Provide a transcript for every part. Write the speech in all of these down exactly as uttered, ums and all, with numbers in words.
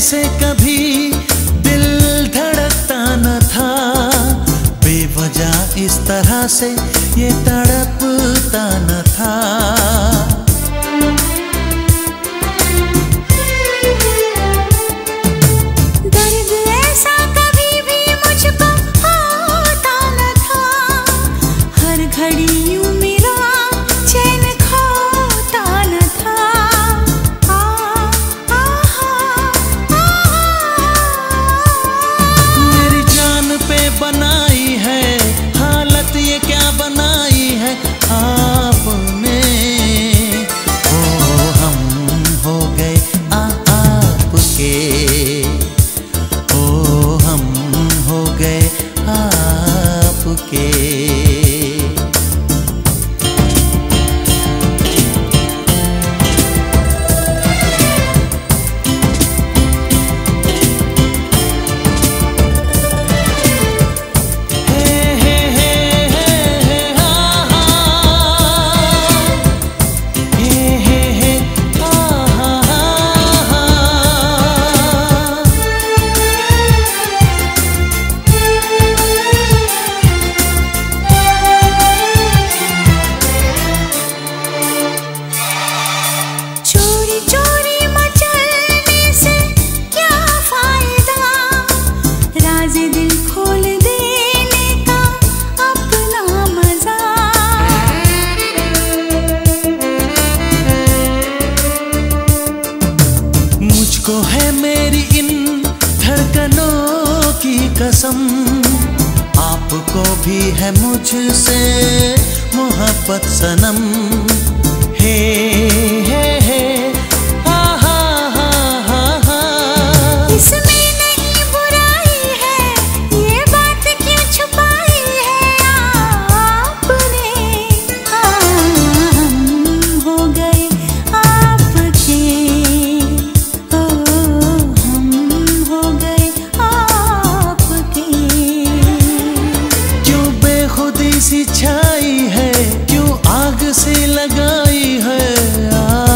ऐसे कभी दिल धड़कता न था, बेवजह इस तरह से ये तड़पता न था। दर्द ऐसा कभी भी मुझको होता न था, हर घड़ी यूं मेरा चैन खोता न था। आ, आ, आ, मेरी जान पे बनाई है हालत ये क्या बनाई है आपने। ओ हम हो गए आ आपके, ओ हम हो गए आपके। चोरी चोरी मचलने से क्या फायदा, राज़ दिल खोल देने का अपना मजा। मुझको है मेरी इन धड़कनों की कसम, आपको भी है मुझसे मोहब्बत सनम। हे हे हे हा हा हा हा हा। इसमें नहीं बुराई है, ये बात क्यों छुपाई है आपने। हम हो गए आपके, ओ हम हो गए आपके। क्यों बेखुदी सी छाई है, क्यों आग सी लगाई है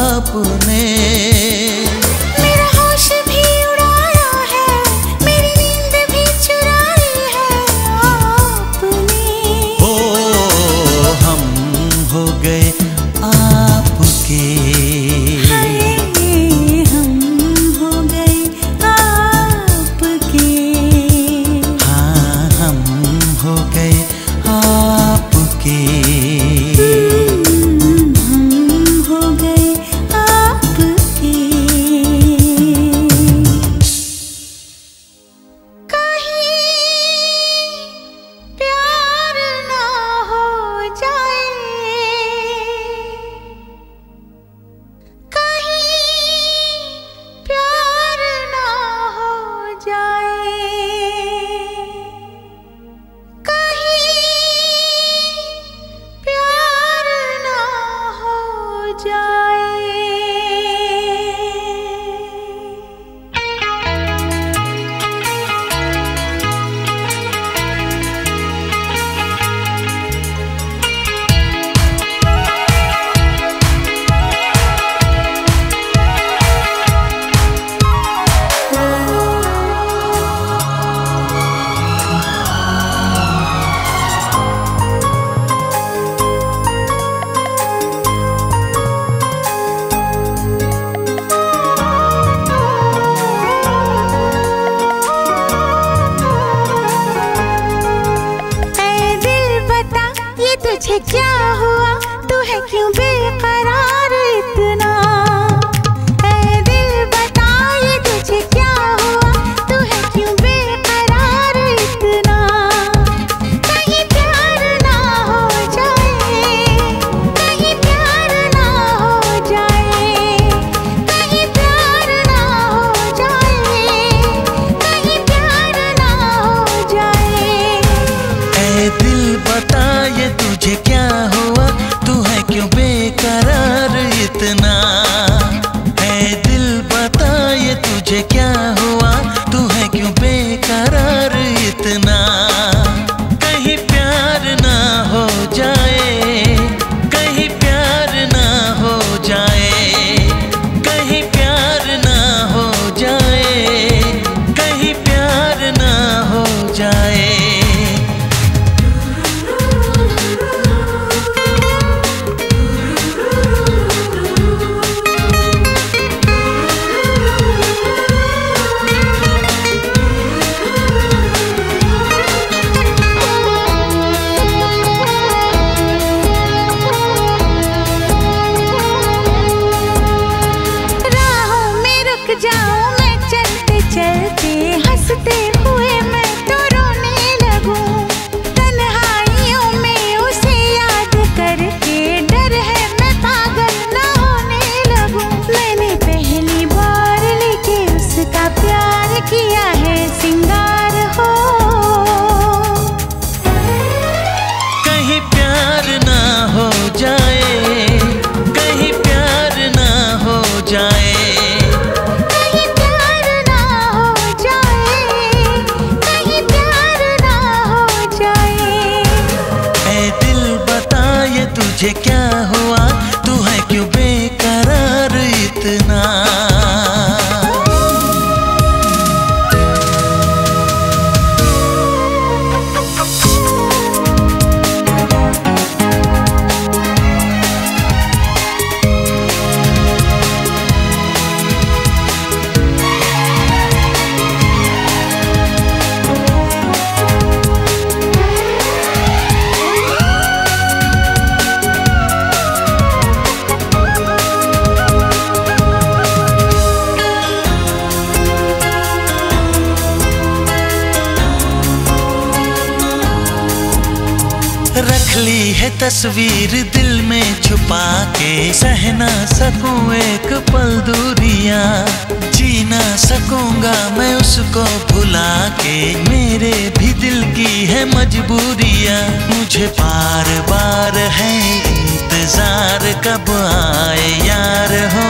ली है तस्वीर दिल में छुपा के, सह ना सकूं एक पल दूरियां, जी ना सकूंगा मैं उसको भुला के, मेरे भी दिल की है मजबूरियां। मुझे बार बार है इंतजार कब आए यार हो।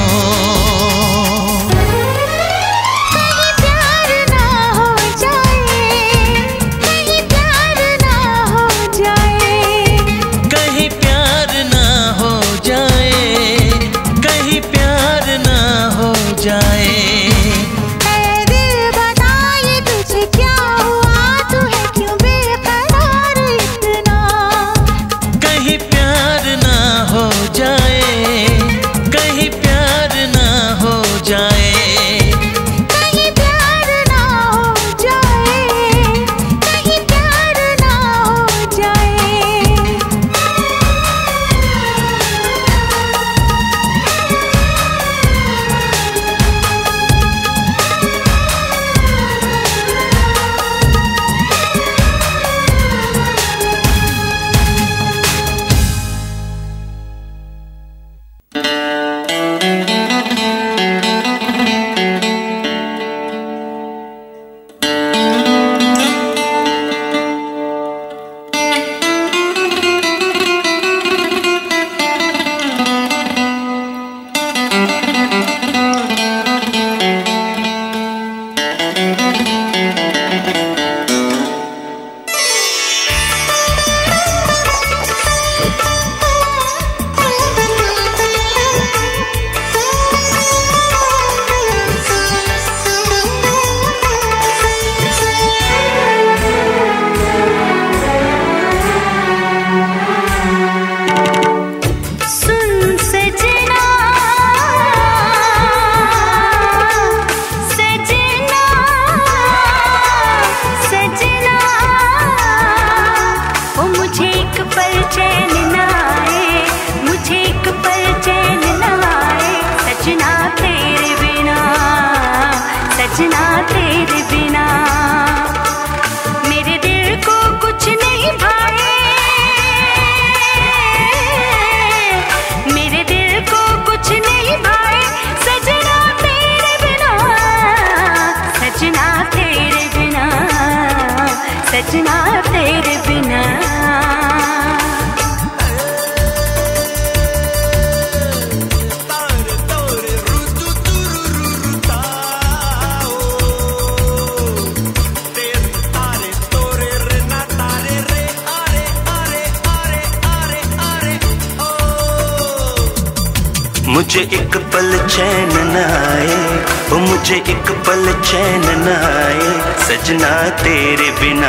मुझे एक पल चैन न आए, ओ मुझे एक पल चैन न आए, सजना तेरे बिना,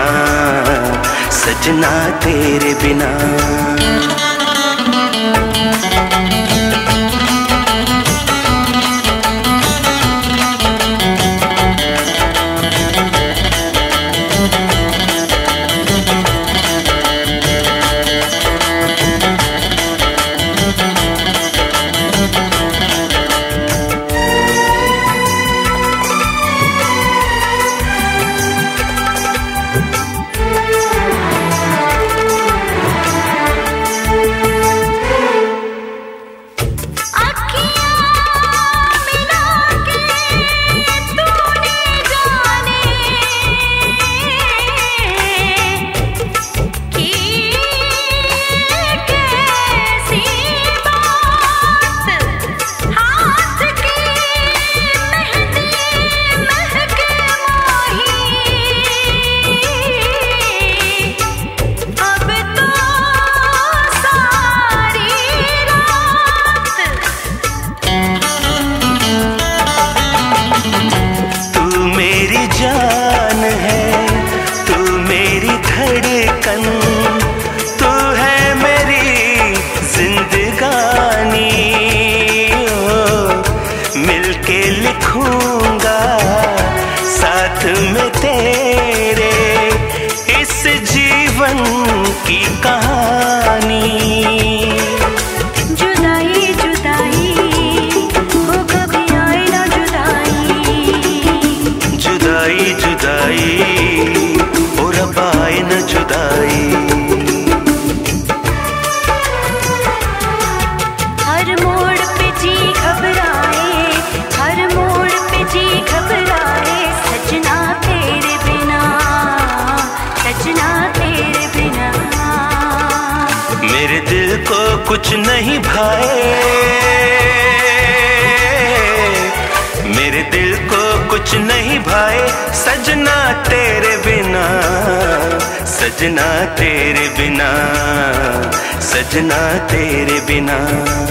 सजना तेरे बिना। की कहानी जुदाई जुदाई वो कभी आए ना जुदाई जुदाई जुदाई और अब आए न जुदाई कुछ नहीं भाए, मेरे दिल को कुछ नहीं भाए सजना तेरे बिना, सजना तेरे बिना, सजना तेरे बिना।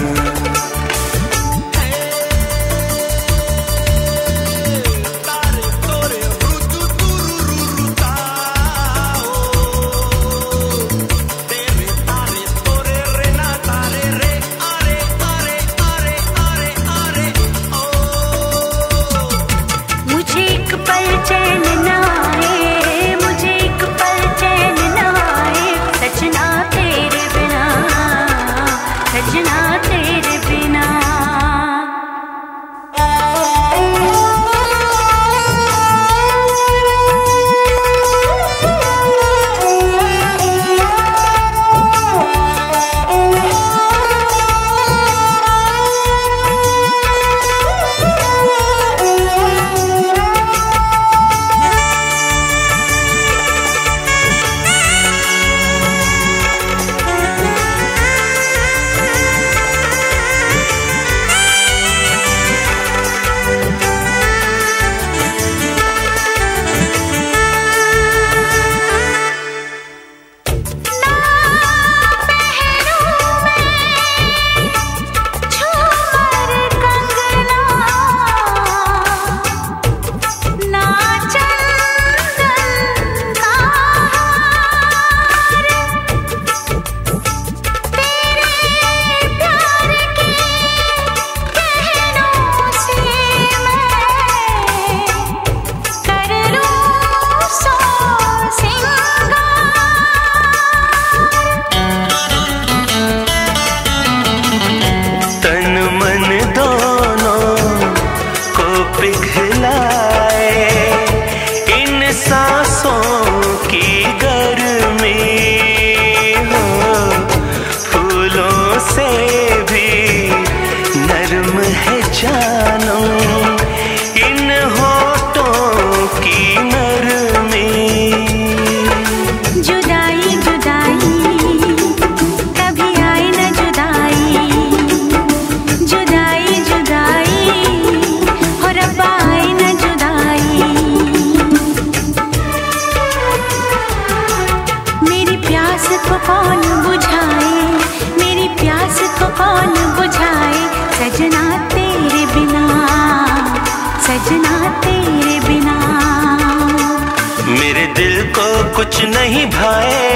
कुछ नहीं भाए,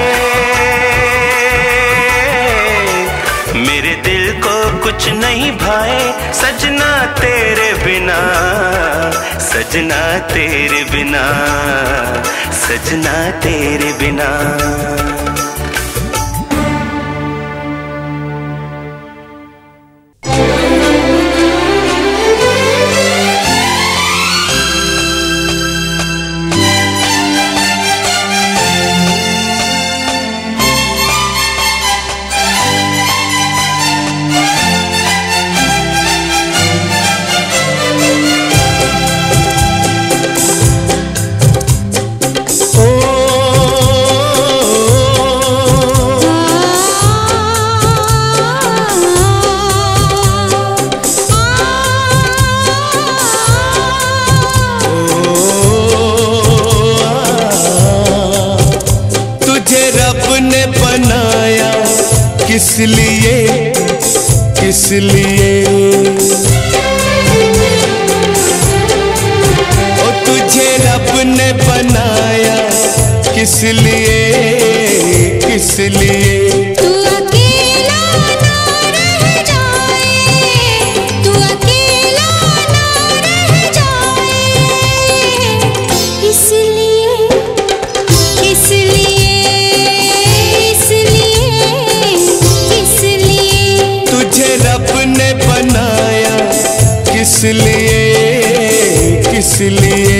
मेरे दिल को कुछ नहीं भाए सजना तेरे बिना, सजना तेरे बिना, सजना तेरे बिना। किस लिए, किस लिए ओ तुझे रब ने बनाया, किस लिए, किस लिए तू अकेला ना रह जाए, तू अकेला ना रह जाए, इसलिए, इसलिए, इसलिए तुझे रब ने बनाया, किस लिए, किस लिए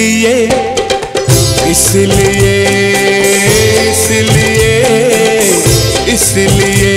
इसलिए इसलिए इसलिए इसलिए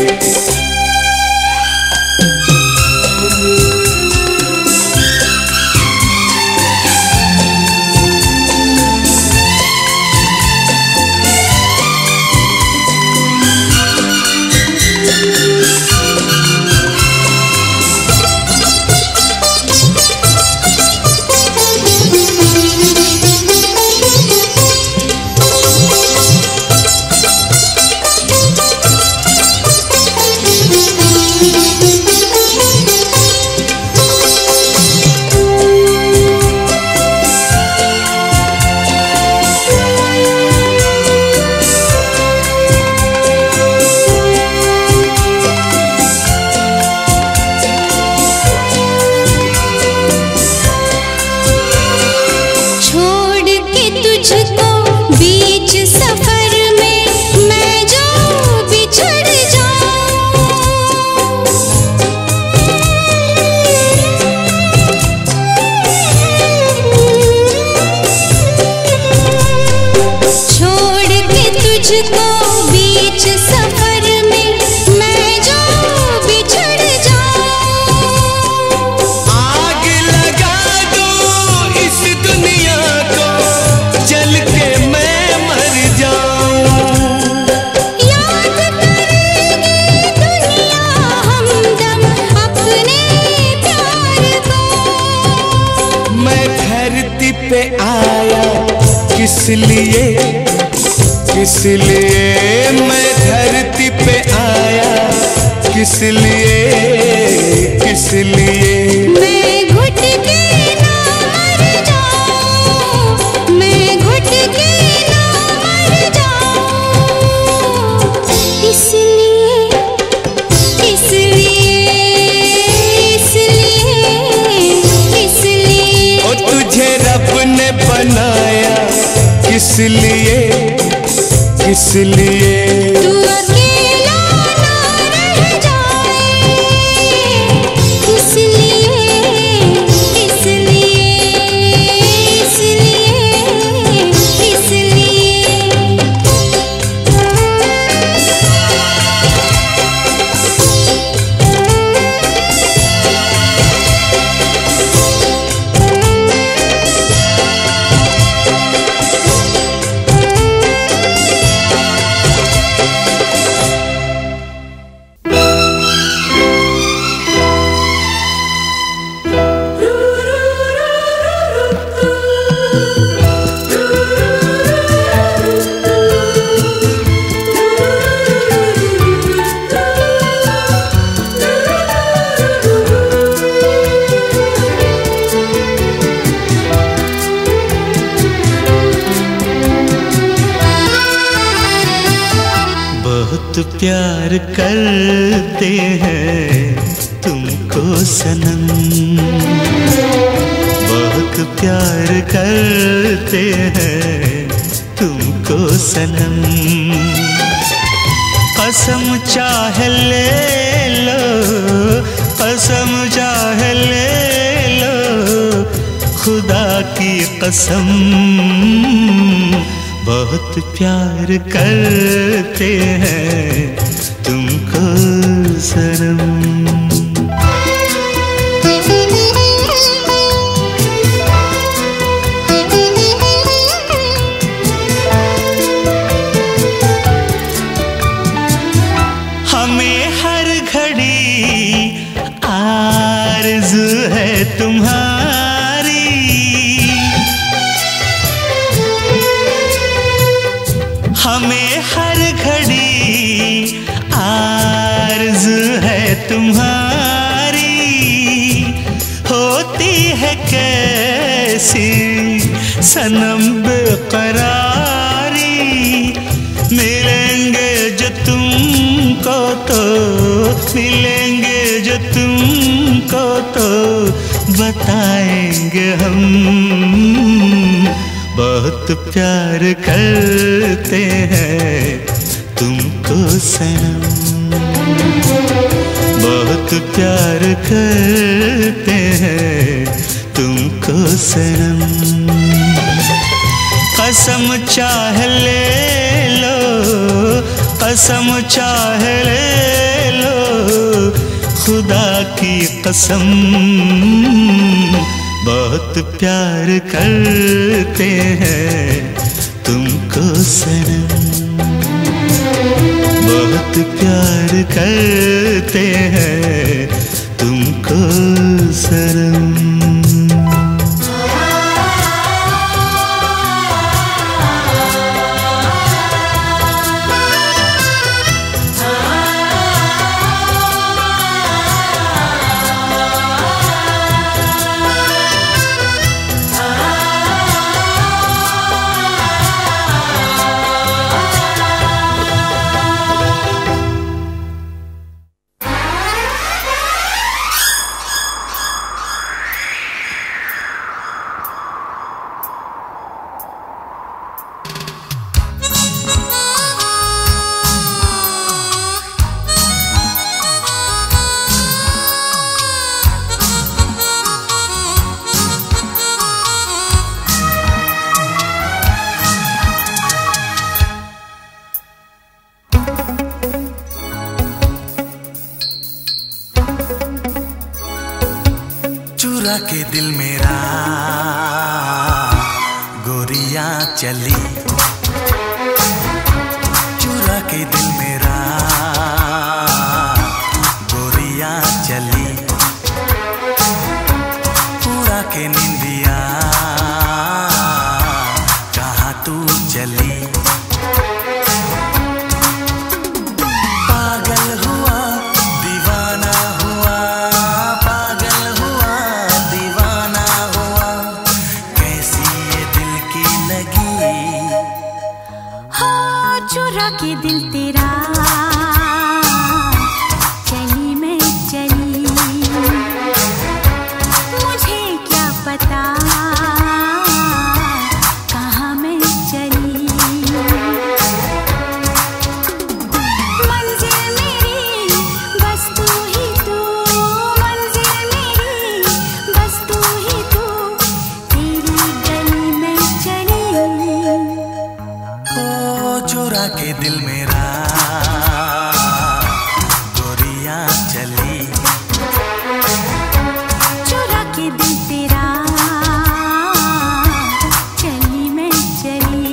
किसलिए किसलिए मैं धरती पे आया, किसलिए किसलिए मैं घुट के ना मर जाऊं, मैं घुट के ना मर जाऊं, इसलिए इसलिए इसलिए इसलिए ओ तुझे रब ने बनाया, किसलिए किसलिए तू अकेला ना रह जाए, इसलिए इसलिए इसलिए इसलिए प्यार करते हैं तुमको सनम, बहुत प्यार करते हैं तुमको सनम, कसम चाहे ले लो, कसम चाहे ले लो, खुदा की कसम, बहुत प्यार करते हैं तुमको सनम। हमें हर घड़ी आरज़ू है तुम्हारी, हमें हर घड़ी आरज़ू है तुम्हारी, होती है कैसी सनम बेकरारी, मिलेंगे जो तुमको तो मिलेंगे जो तुमको तो बताएंगे हम, बहुत प्यार करते हैं तुमको सनम, बहुत प्यार करते हैं तुमको सनम। कसम चाह ले लो, कसम चाह ले लो, खुदा की कसम। बहुत प्यार करते हैं तुमको सनम, बहुत प्यार करते हैं तुमको सनम। चुरा के दिल मेरा गोरियां चली, चुरा के दिल मेरा गोरियां चली, उड़ा के निंदिया कहाँ तू चली। पागल हुआ दीवाना हुआ, पागल हुआ दीवाना हुआ, कैसी ये दिल की लगी। हो चुरा के दिल तेरा चली मैं चली, मुझे क्या पता कहाँ मैं चली। मंजिल मेरी बस तू ही तू, मंजिल मेरी बस तू ही तू, तेरी गली में चली। ओ चुरा के दिल मेरा गोरियां चली, चुरा के दिल तेरा चली मैं चली।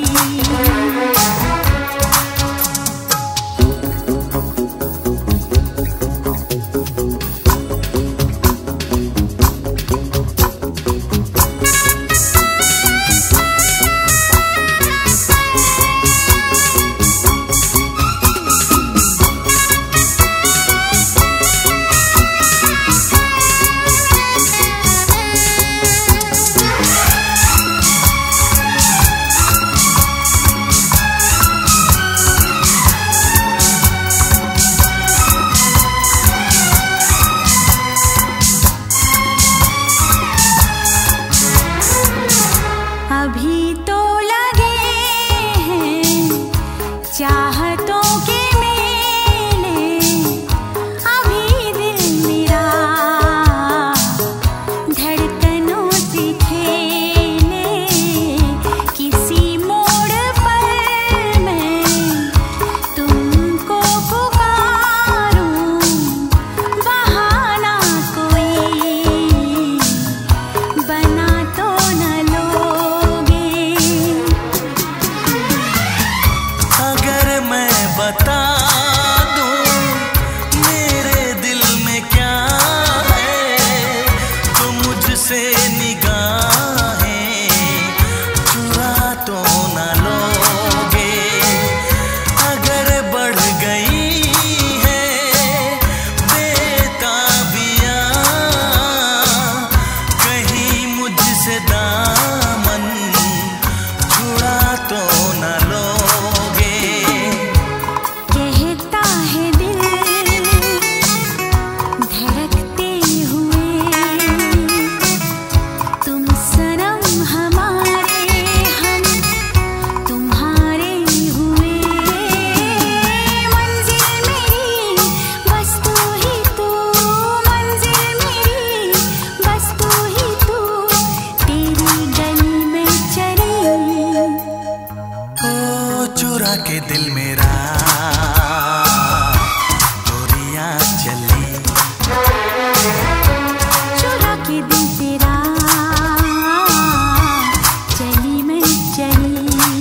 अभी तो लगे हैं चाहतों के मेले, अभी दिल मेरा धड़कनों से खेले, किसी मोड़ पर मैं तुमको पुकारूं, बहाना कोई बना तो न लोगे। अगर मैं चुरा के दिल मेरा गोरियां चली, चुरा के दिल तेरा चली मैं चली।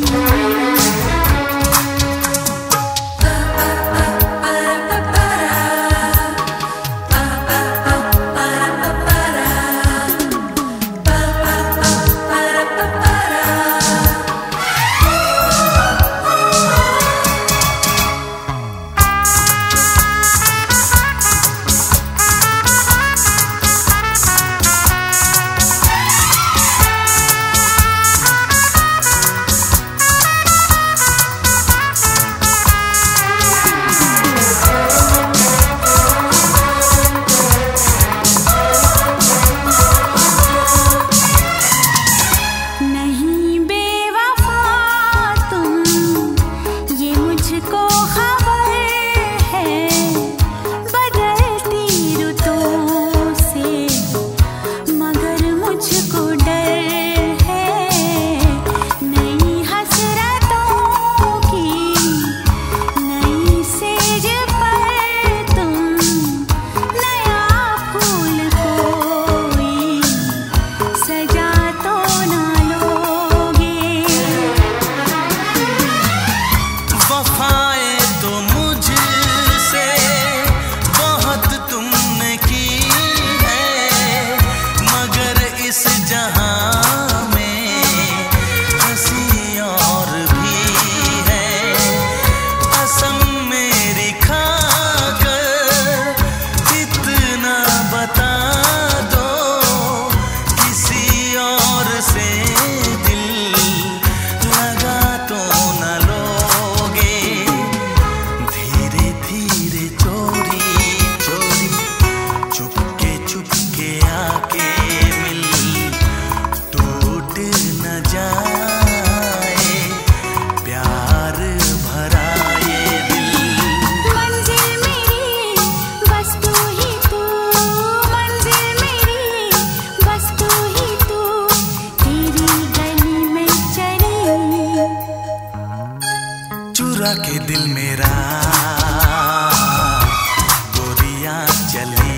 चुरा के दिल मेरा गोरियां चली।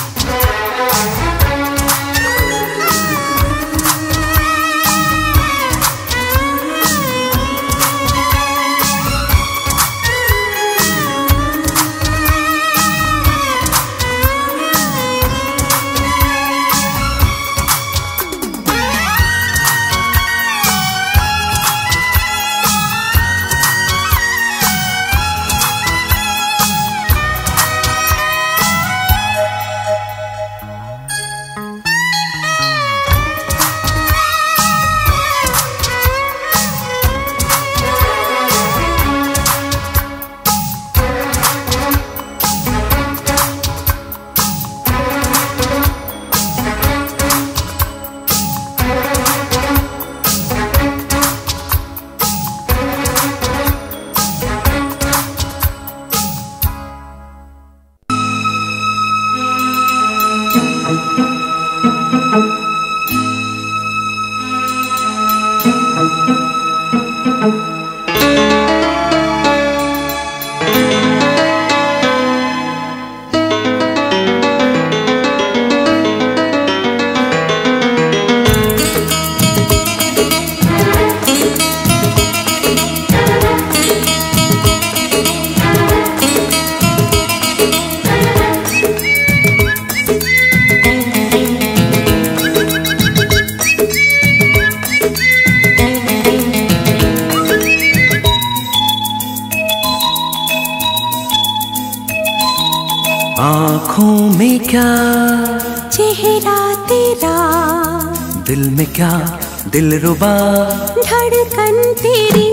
आँखों में क्या चेहरा तेरा, दिल में क्या दिलरुबा धड़कन तेरी।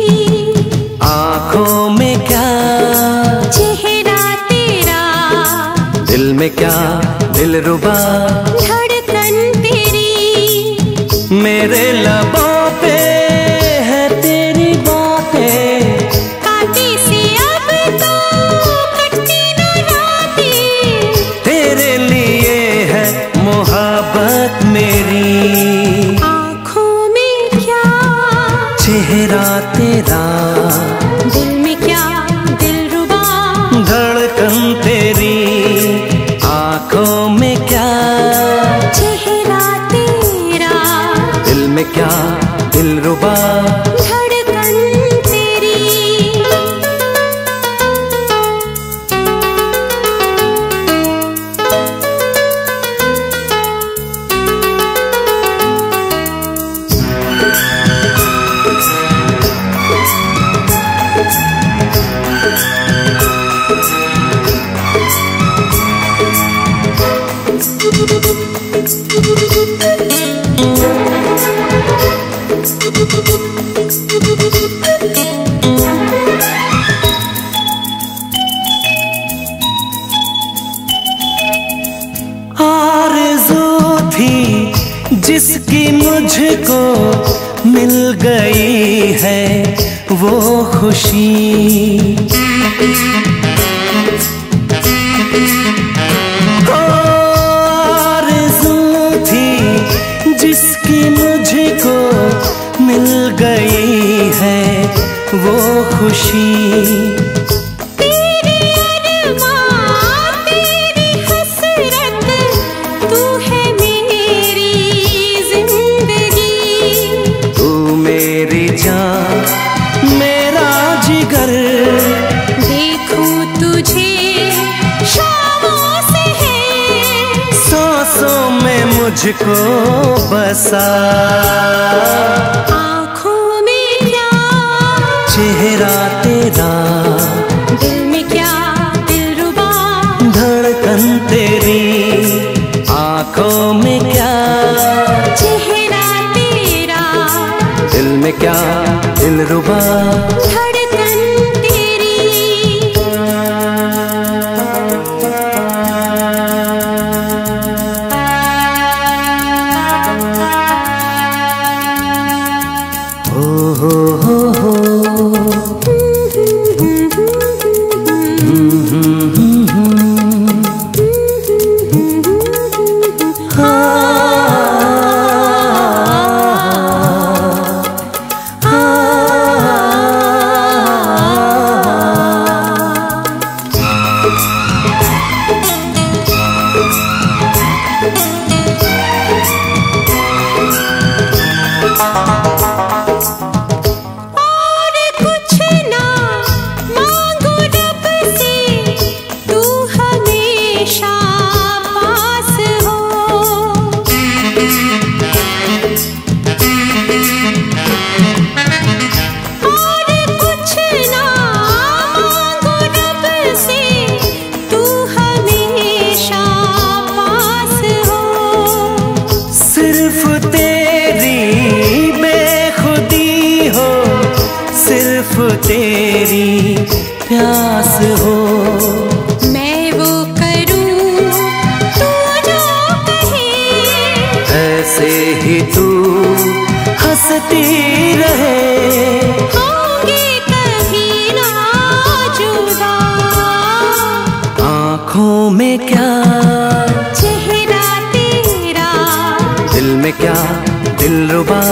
आँखों में क्या चेहरा तेरा, दिल में क्या दिलरुबा धड़कन तेरी। मेरे लबों पे है तेरी बातें, कांटे से अब तो कटती न रातें। तेरे लिए है मोहब्बत मेरी। आँखों में क्या चेहरा तेरा, दिल जिसकी मुझको मिल गई है वो खुशी, आरज़ू थी जिसकी मुझको मिल गई है वो खुशी। मेरा जिगर देखूं तुझे शामों से है, सांसों में मुझको बसा, आँखों में क्या चेहरा तेरा, दिल में क्या दिलरुबा धड़कन तेरी, आँखों में क्या चेहरा तेरा, दिल में क्या दिलरुबा धड़कन तेरी। हो हो हो हो तेरी प्यास हो, मैं वो करूं तू जो कहे, ऐसे ही तू हंसती रहे, होंगे कभी ना जुदा, आँखों में क्या चेहरा तेरा, दिल में क्या दिलरुबा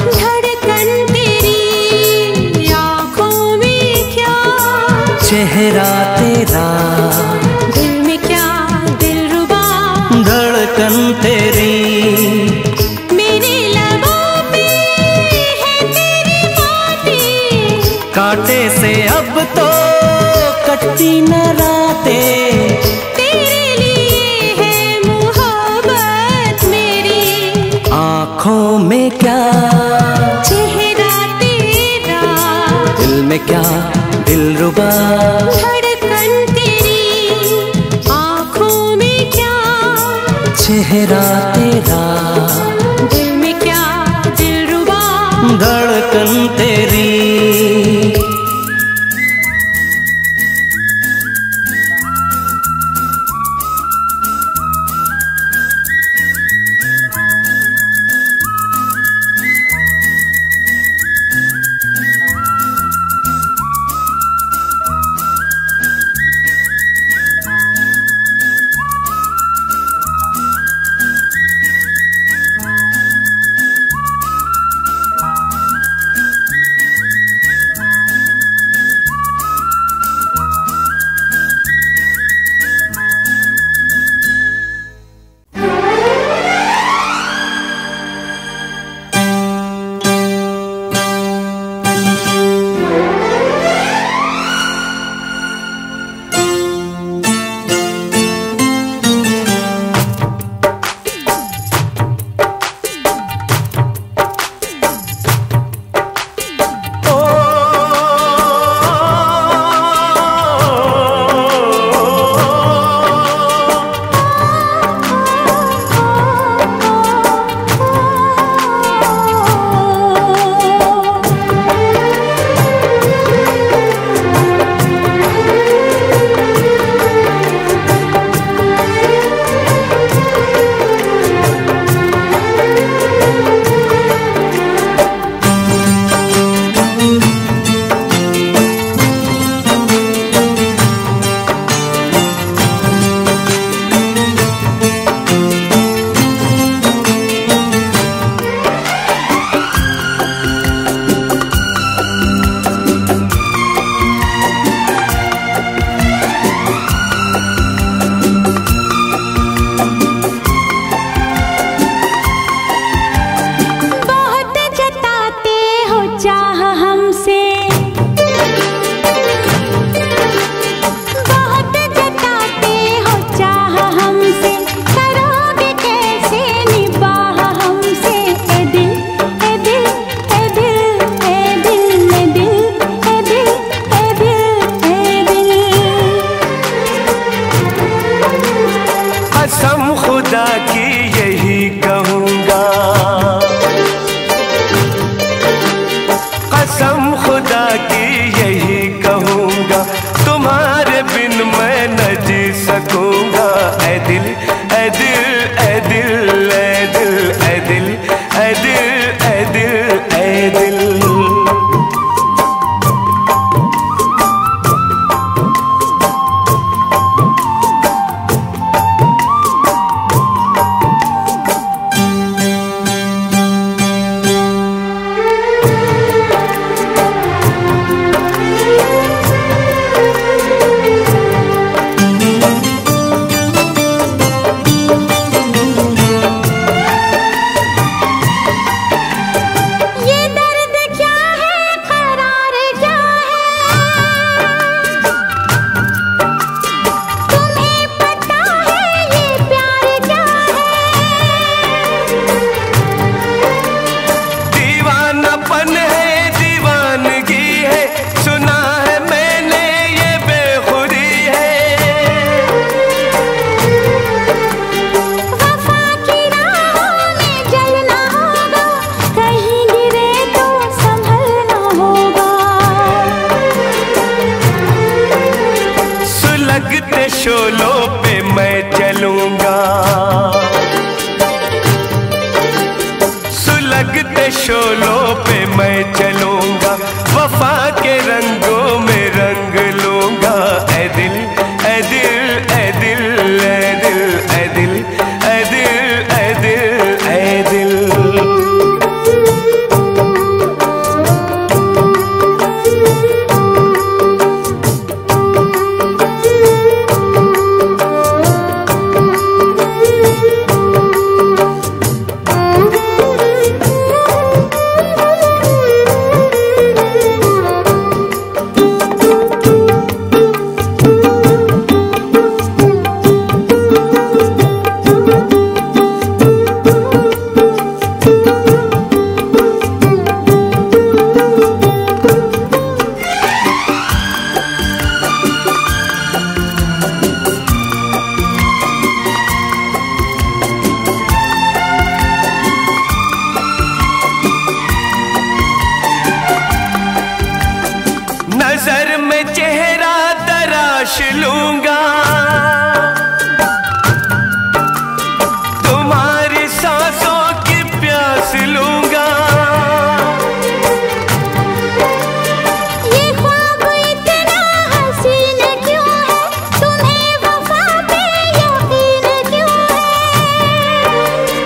चेहरा तेरा, दिल में क्या दिलरुबा धड़कन तेरी। मेरे लबों पे है तेरी बातें, कांटे से अब तो कटती न रातें, तेरे लिए है मोहब्बत मेरी, आँखों में क्या चेहरा तेरा, दिल में क्या दिलरुबा धड़कन तेरी, आँखों में क्या चेहरा तेरा, दिल में क्या दिलरुबा धड़कन तेरी। कसम खुदा की यही कहूँगा, तुम्हारे बिन मैं न जी सकूँगा। ऐ दिल ऐ दिल ऐ दिल ऐ दिल ऐ दिल ऐ दिल ऐ दिल ऐ दिल। लगते शोलों पे मैं चलूंगा, सुलगते शोलों पे मैं चलूंगा, वफा के रंगों में रंग लूंगा। ऐ दिल ऐ दिल ऐ दिल ऐ दिल ऐ दिल ऐ दिल ऐ दिल ऐ दिल। नजर में चेहरा तराश लूंगा, तुम्हारी सांसों की प्यास लूंगा। ये ख्वाब इतना हसीन क्यों है, तुम्हें वफा पे यकीन क्यों है।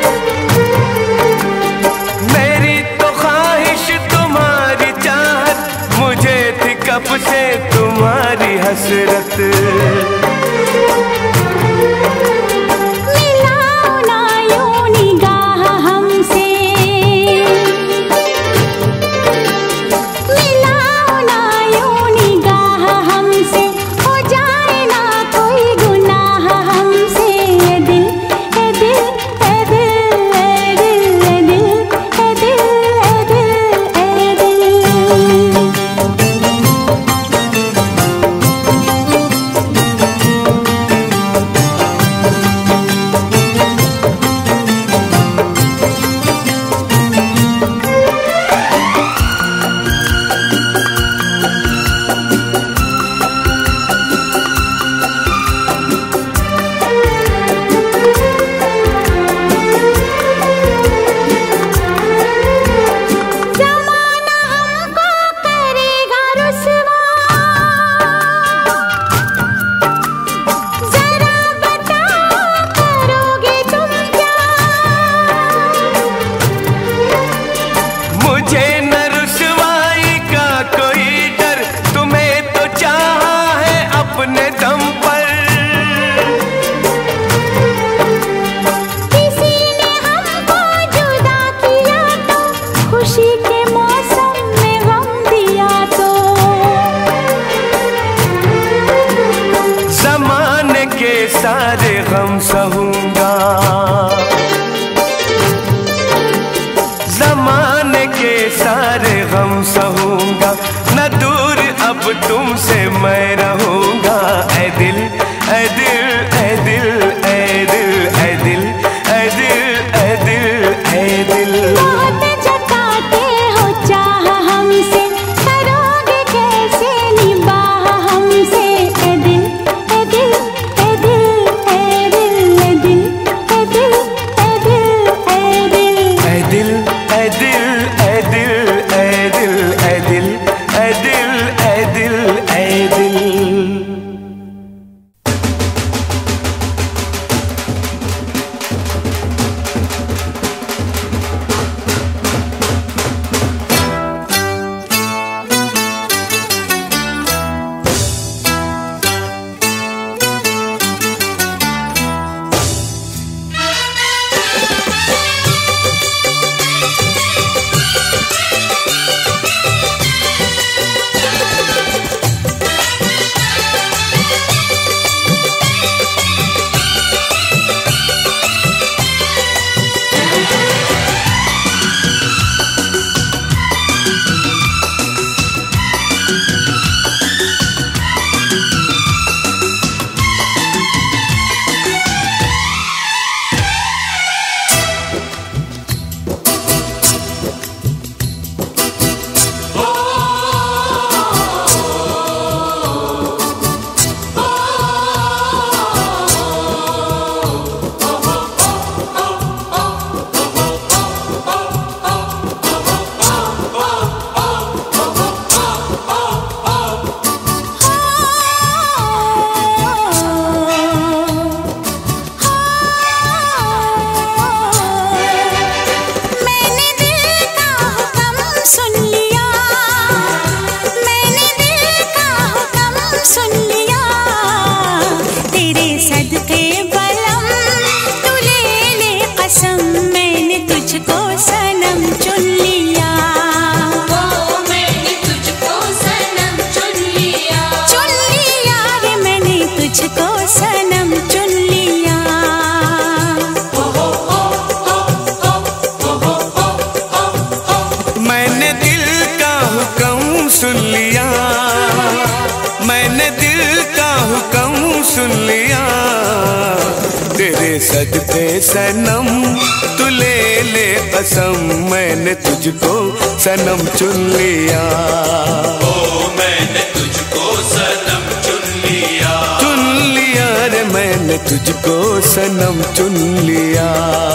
मेरी तो ख्वाहिश तुम्हारी चाहत, मुझे थी कब से तुम्हारी हसरत। मिलाओ ना यूं निगाह हमसे, मिलाओ ना यूं निगाह हमसे, हो जाए ना कोई गुनाह हमसे। ये दिल ए दिल ए दिल ए दिल ए दिल ए दिल ए दिल ए दिल। ज़माना हमको करेगा रुसवा, ज़रा बताओ करोगे तुम क्या। मुझे न रुसवाई का कोई डर, तुम्हें तो चाहा है अपने दम पर। किसी ने हमको जुदा किया तो, खुशी के मौसम में गम दिया तो। ज़माने के सारे गम सहूंगा, ज़माने के सारे गम सहूंगा, न दूर अब तुमसे मैं रहूंगा। ऐ दिल ऐ दिल ऐ दिल ऐ दिल ऐ दिल ऐ दिल ऐ दिल ऐ दिल। बहुत जताते हो चाह हमसे, सुन लिया, मैंने दिल का हुक्म सुन लिया। तेरे सदके सनम तू ले ले कसम, मैंने तुझको सनम चुन लिया। ओ मैंने तुझको सनम चुन लिया, चुन लिया रे मैंने तुझको सनम चुन लिया।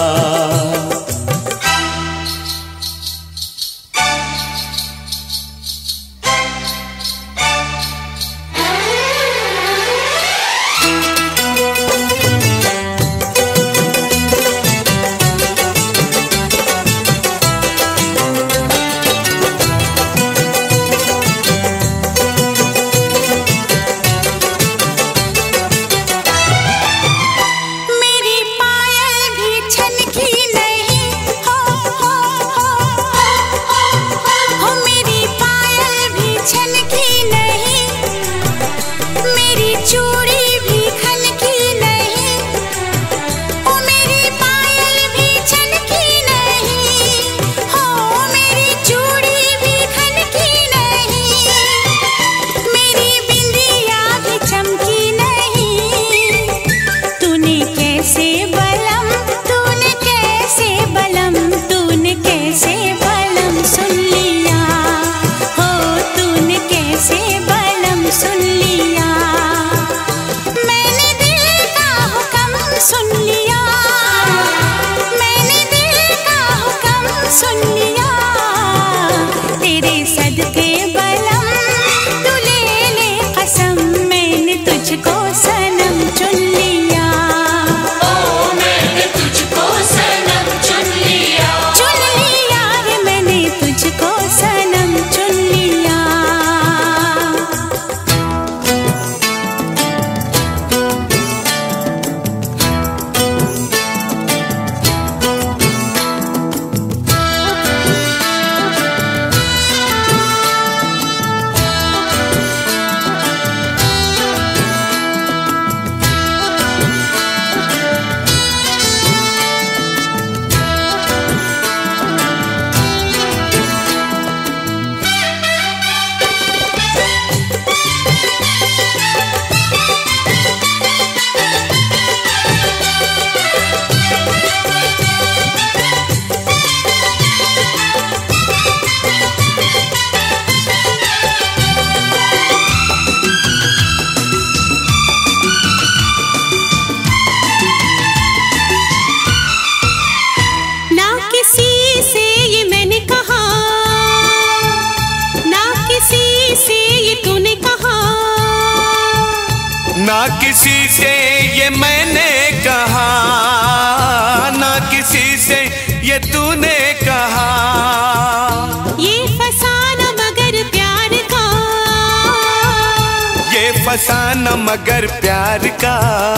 ना किसी से ये मैंने कहा, ना किसी से ये तूने कहा। ये फसाना मगर प्यार का, ये फसाना मगर प्यार का।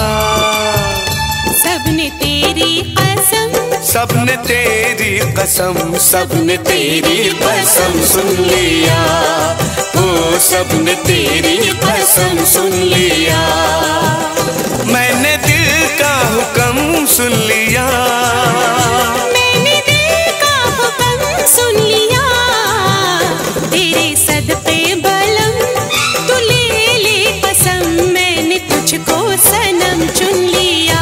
सबने तेरी कसम, सबने तेरी कसम, सबने तेरी कसम सुन लिया। ओ सबने तेरी कसम सुन लिया। मैंने दिल का हुक्म सुन लिया, मैंने दिल का हुक्म सुन लिया। तेरे सदके बलम तू ले ले कसम, मैंने तुझको सनम चुन लिया।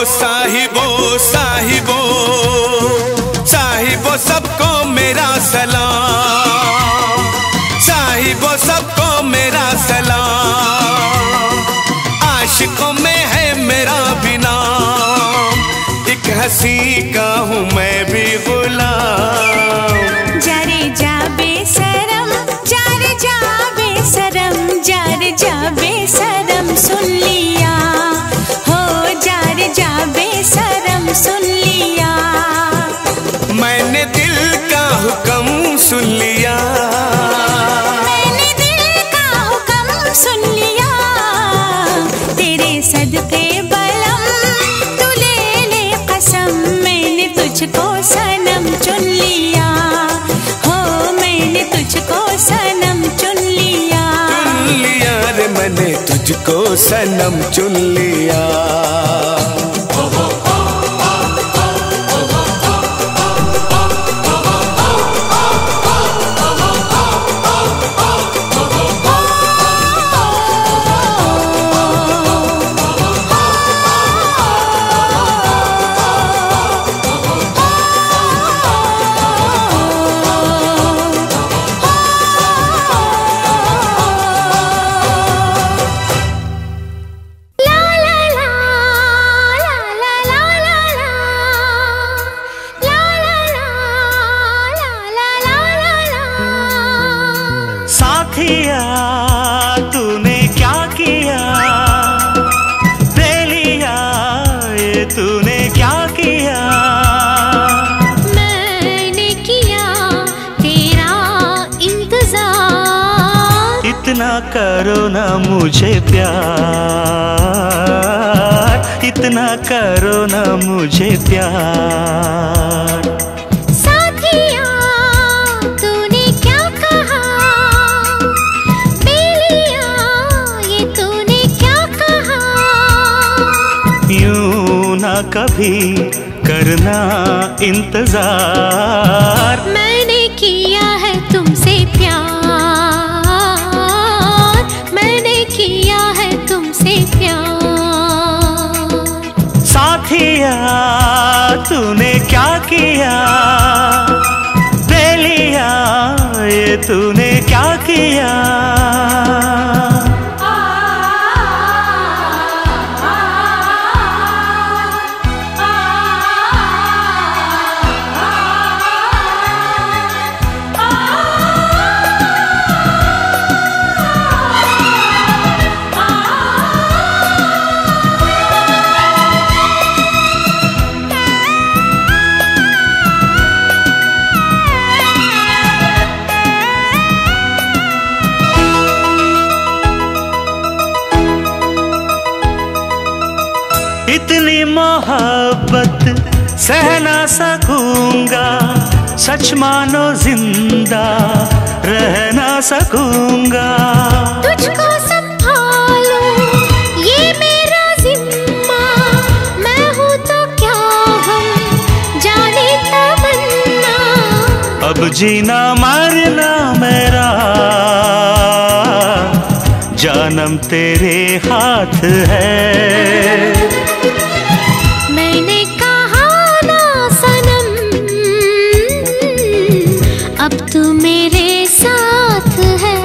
साहिबो साहिबो साहिबो सबको मेरा सलाम, साहिबो सबको मेरा सलाम। आशिकों में है मेरा भी नाम, एक हंसी का हूँ मैं भी गुलाम। जारे जा बेसरम, जारे जा बेसरम, जारे जा बेसरम सुन लिया हो, जारे जा बेसरम सुन लिया। मैंने दिल का हुक्म सुन लिया, मैंने दिल का हुक्म सुन लिया। तेरे सदके बलम तू ले ले कसम, मैंने तुझको सनम चुन लिया हो, मैंने तुझको सनम चुन लिया। चुन लिया रे मैंने तुझको सनम चुन लिया। साथिया तूने क्या किया, बेलिया ये तूने क्या किया। मैंने किया तेरा इंतजार, इतना करो ना मुझे प्यार, इतना करो ना मुझे प्यार। साथिया तूने क्या कहा, बेलिया ये तूने क्या कहा। यूं ना कभी करना इंतजार, मैंने किया है तुमसे प्यार, मैंने किया है तुमसे प्यार। साथिया तूने क्या किया, बेलिया ये तूने क्या किया। इतनी मोहब्बत सह ना सकूंगा, सच मानो जिंदा रह ना सकूंगा। तुझको संभालो ये मेरा जिम्मा, मैं हूँ तो क्या हम जाने तमन्ना। अब जीना मरना मेरा जानम तेरे हाथ है। मैंने कहा ना सनम, अब तू मेरे साथ है।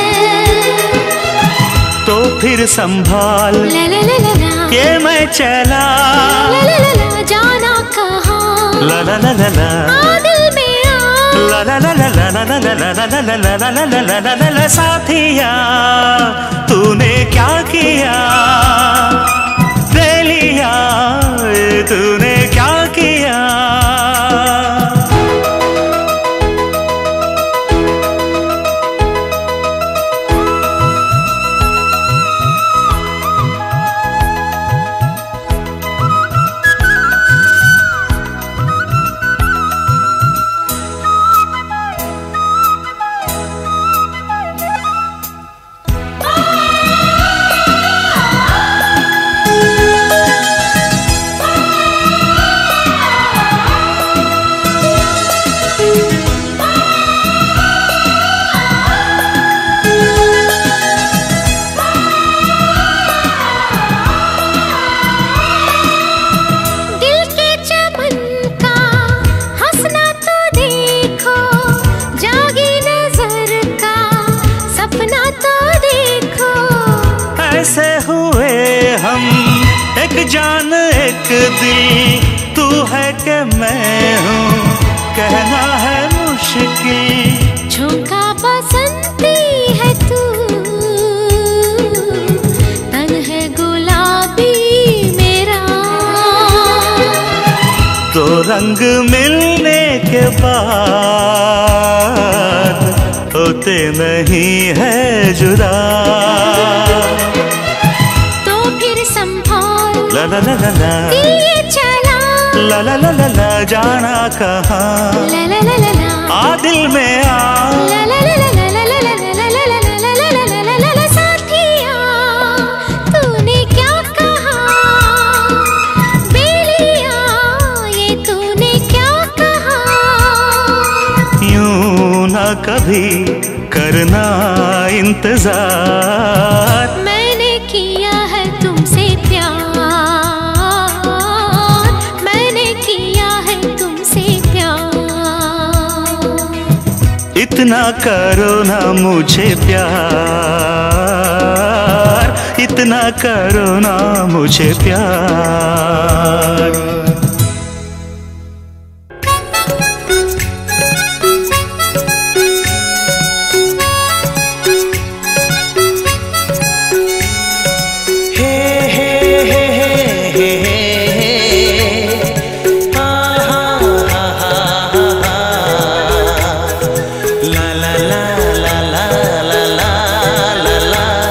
तो फिर संभाल ला ला ला ला ला, ये मैं चला, ला ला ला ला, जाना कहाँ, ला ला ला ला ला, आ दिल में आ, ला ला ला ला ला ला ला ला ला ला ला ला ला ला ला ला ला ला। साथिया तूने क्या किया, बेलिया तूने क्या किया। आ कैसे हुए हम एक जान एक दिल, तू है कि मैं हूँ कहना है मुश्किल। झोंका बसंती है तू, तन है गुलाबी मेरा, तो रंग मिलने के बाद होते नहीं है जुदा। तो फिर संभाल ला ला ला ला ला, दिए चला ला ला ला ला ला, जाना कहाँ ला ला ला ला ला, आ दिल में आ, ला ला ला ला ला ला ला ला ला ला ला ला ला ला ला ला ला। साथिया तूने क्या कहा, बेलिया ये तूने क्या कहा। यूं ना कभी करना इंतजार, मैंने किया है तुमसे प्यार, मैंने किया है तुमसे प्यार। इतना करो ना मुझे प्यार, इतना करो ना मुझे प्यार।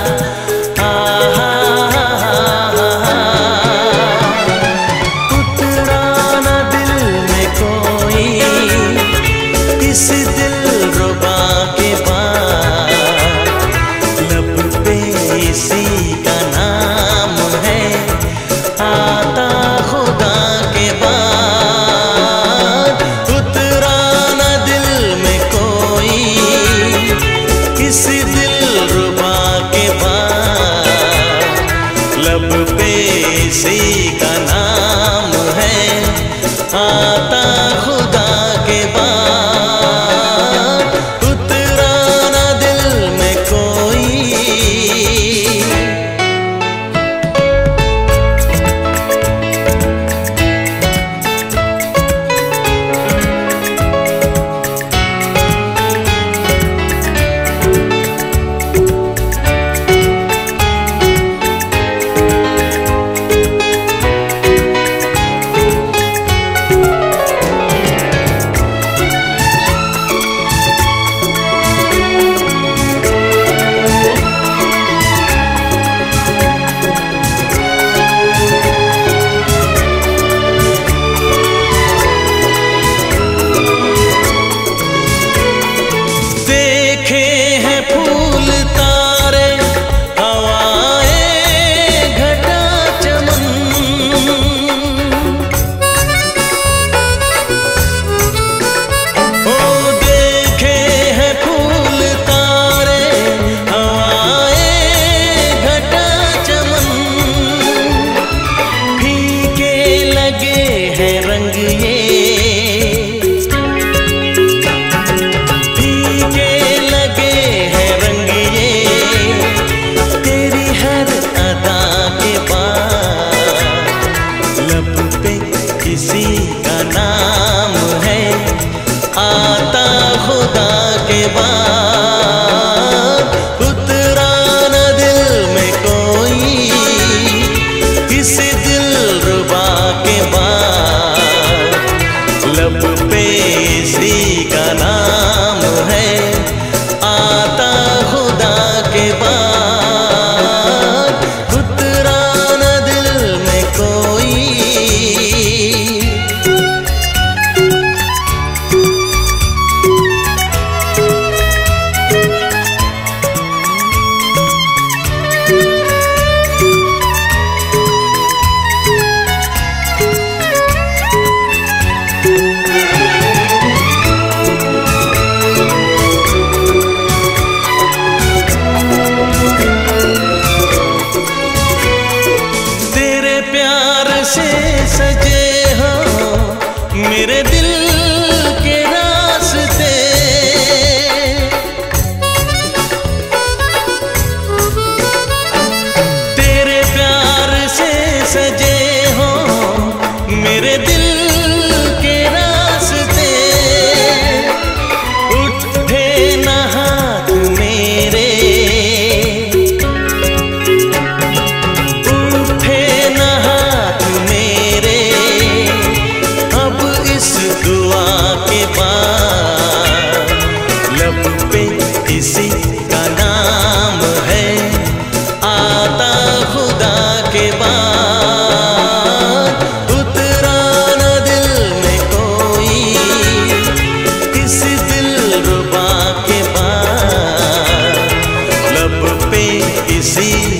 उतरे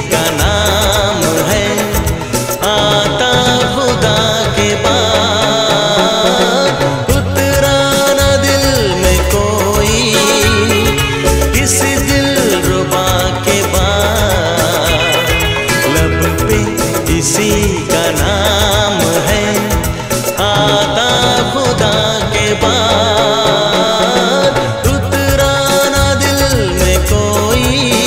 का नाम है, आता खुदा के बाद। उतरा ना दिल में कोई इस दिलरुबा के बाद। लब पे इसी का नाम है, आता खुदा के बाद। उतरा ना दिल में कोई।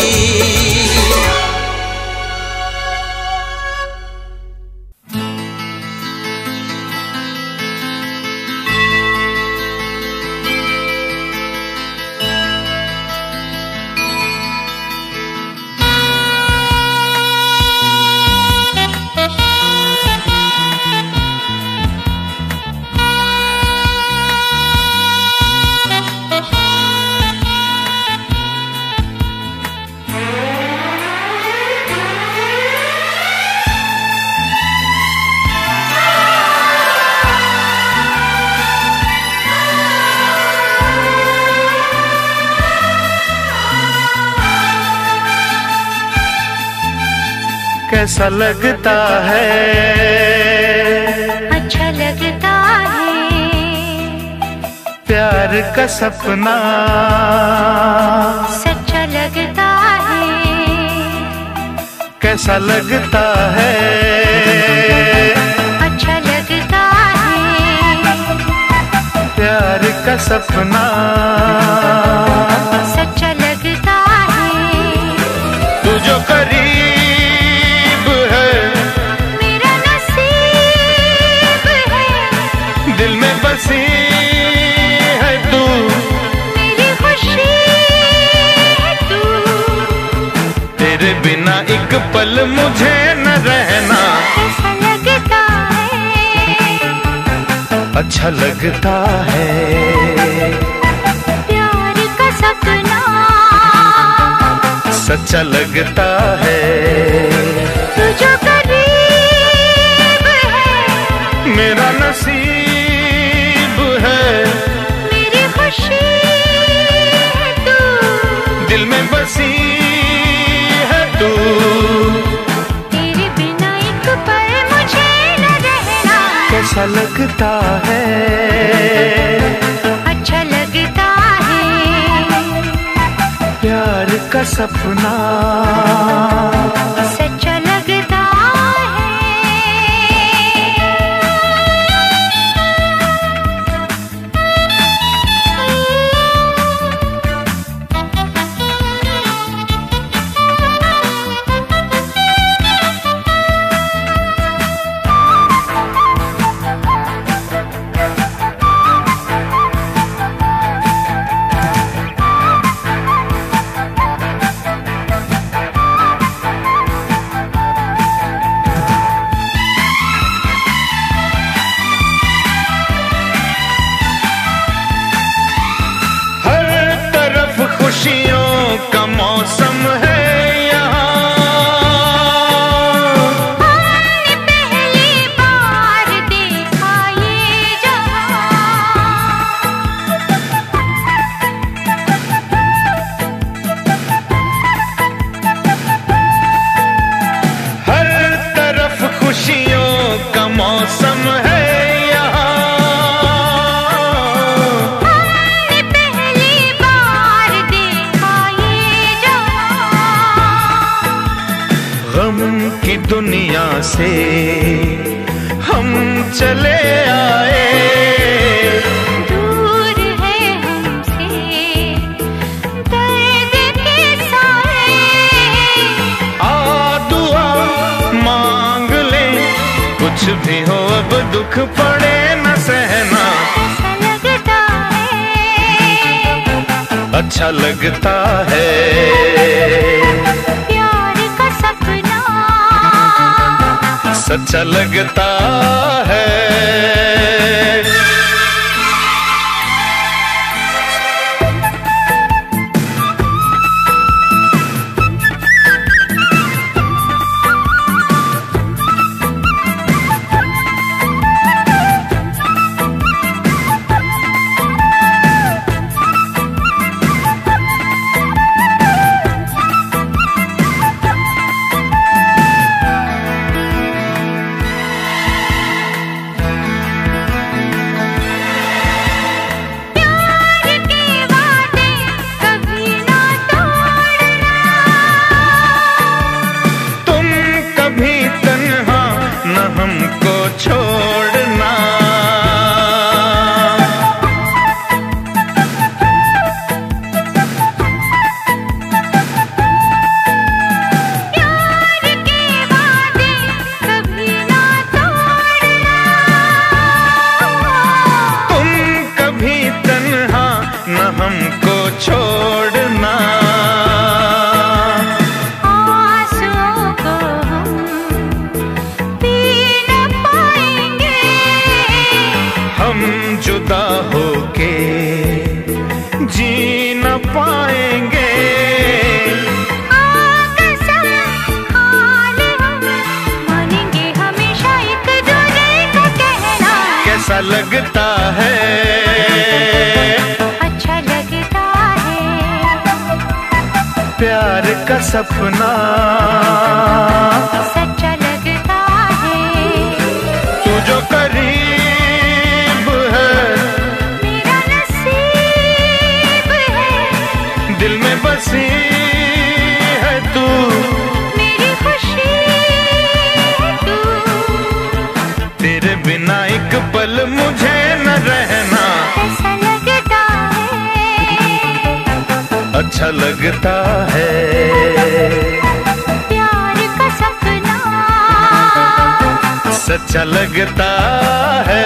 कैसा लगता है, अच्छा लगता है, प्यार का सपना सच्चा लगता है। कैसा लगता है, अच्छा लगता है, प्यार का सपना सच्चा लगता है। तू जो करीब है, मेरा नसीब है, दिल में बसी है तू, मेरी खुशी है तू। तेरे बिना एक पल मुझे न रहना। कैसा लगता है, अच्छा लगता है, प्यार का सपना सच्चा लगता है। तू जो करीब है, मेरा नसीब है, मेरी खुशी है तू, दिल में बसी है तू। तेरे बिना एक पल मुझे न रहना। कैसा लगता है, अच्छा लगता है, प्यार का सपना सच्चा लगता है। हर तरफ खुशियों का मौसम है यहाँ। हमने पहली बार देखा ये जहां। हर तरफ खुशियों का मौसम है यहाँ। हमने पहली बार देखा ये जहां। गम की दुनिया से हम चले आए, दूर है हमसे दर्द के साए। आ दुआ मांग ले, कुछ भी हो अब दुख पड़े न सहना। कैसा लगता है, अच्छा लगता है, प्यार का सपना सच्चा लगता है। ऐसा लगता है, अच्छा लगता है। प्यार का सपना सच्चा लगता है। तू जो करीब है मेरा नसीब है। दिल में बसी है तू, मेरी खुशी है तू। तेरे बिना एक पल मुझे न रहना। ऐसा लगता है, अच्छा लगता है। प्यार का सपना सच्चा लगता है।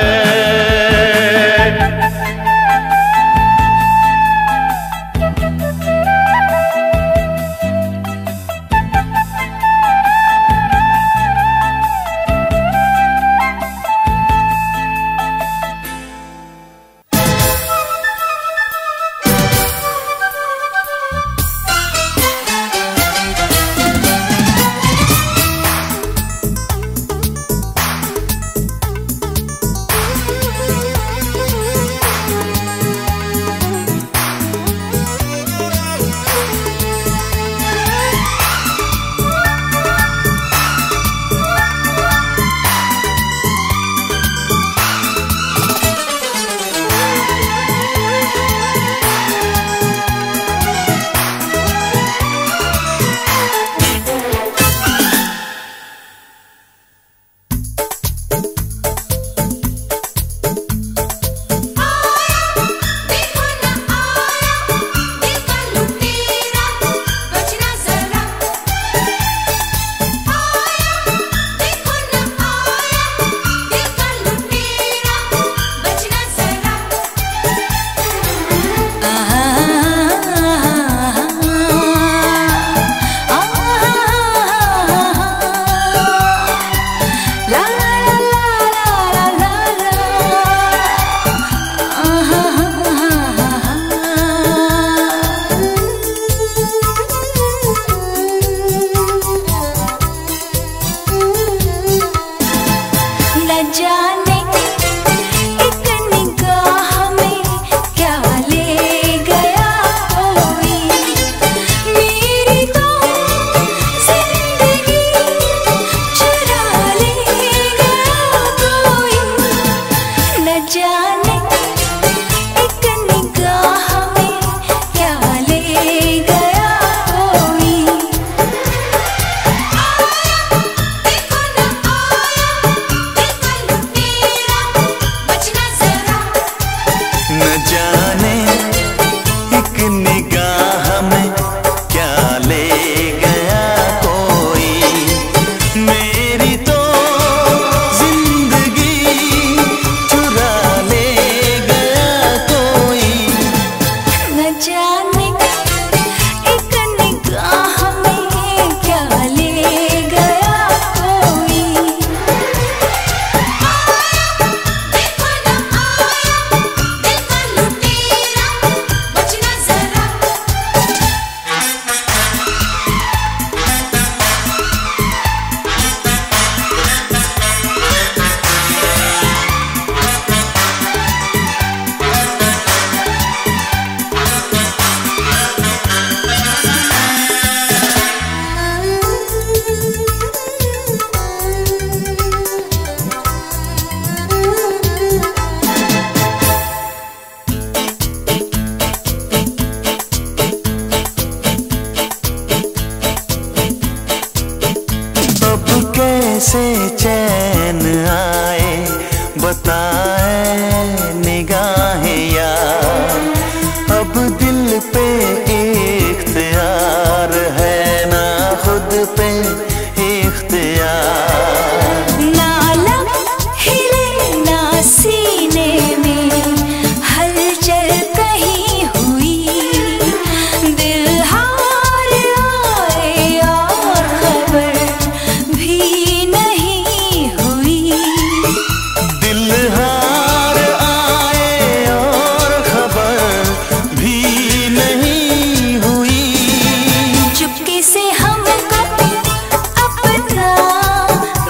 कैसे चैन आए बताए निगाहें यार, अब दिल पे इख्तियार है ना खुद पे इख्तियार। ना लब हिले ना सीने में हलचल कहीं हुई, दिल हार आए और खबर भी नहीं हुई। दिल हार आए और खबर भी नहीं हुई। चुपके से हमको अपना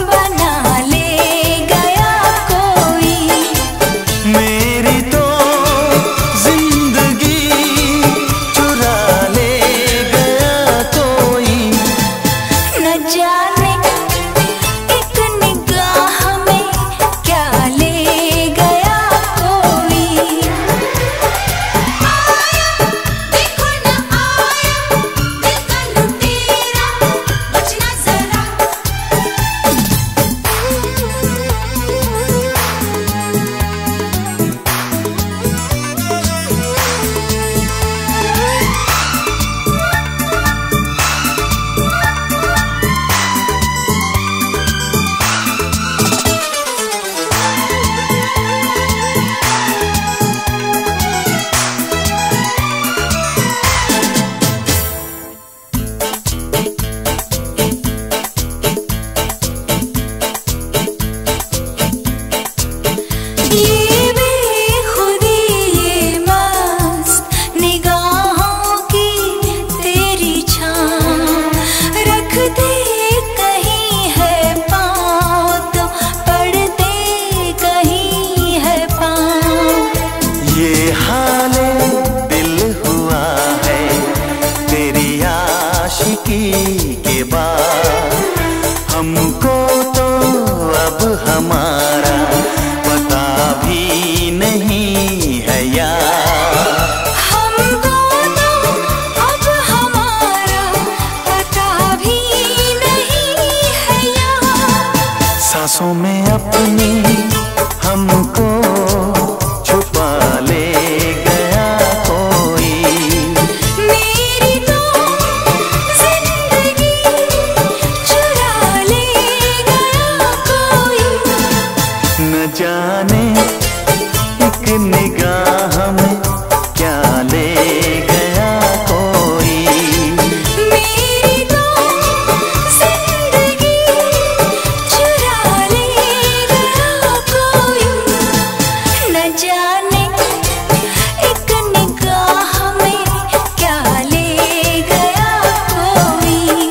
हमारा पता भी नहीं है यार। हमको तो अब हमारा पता भी नहीं है यार। सांसों में अपनी हमको छुपा ले गया कोई। मेरी तो जिंदगी चुरा ले गया कोई। न जाने एक निगाह में क्या ले गया कोई। मेरी तो जिंदगी चुरा ले गया कोई। न जाने एक निगाह में क्या ले गया कोई।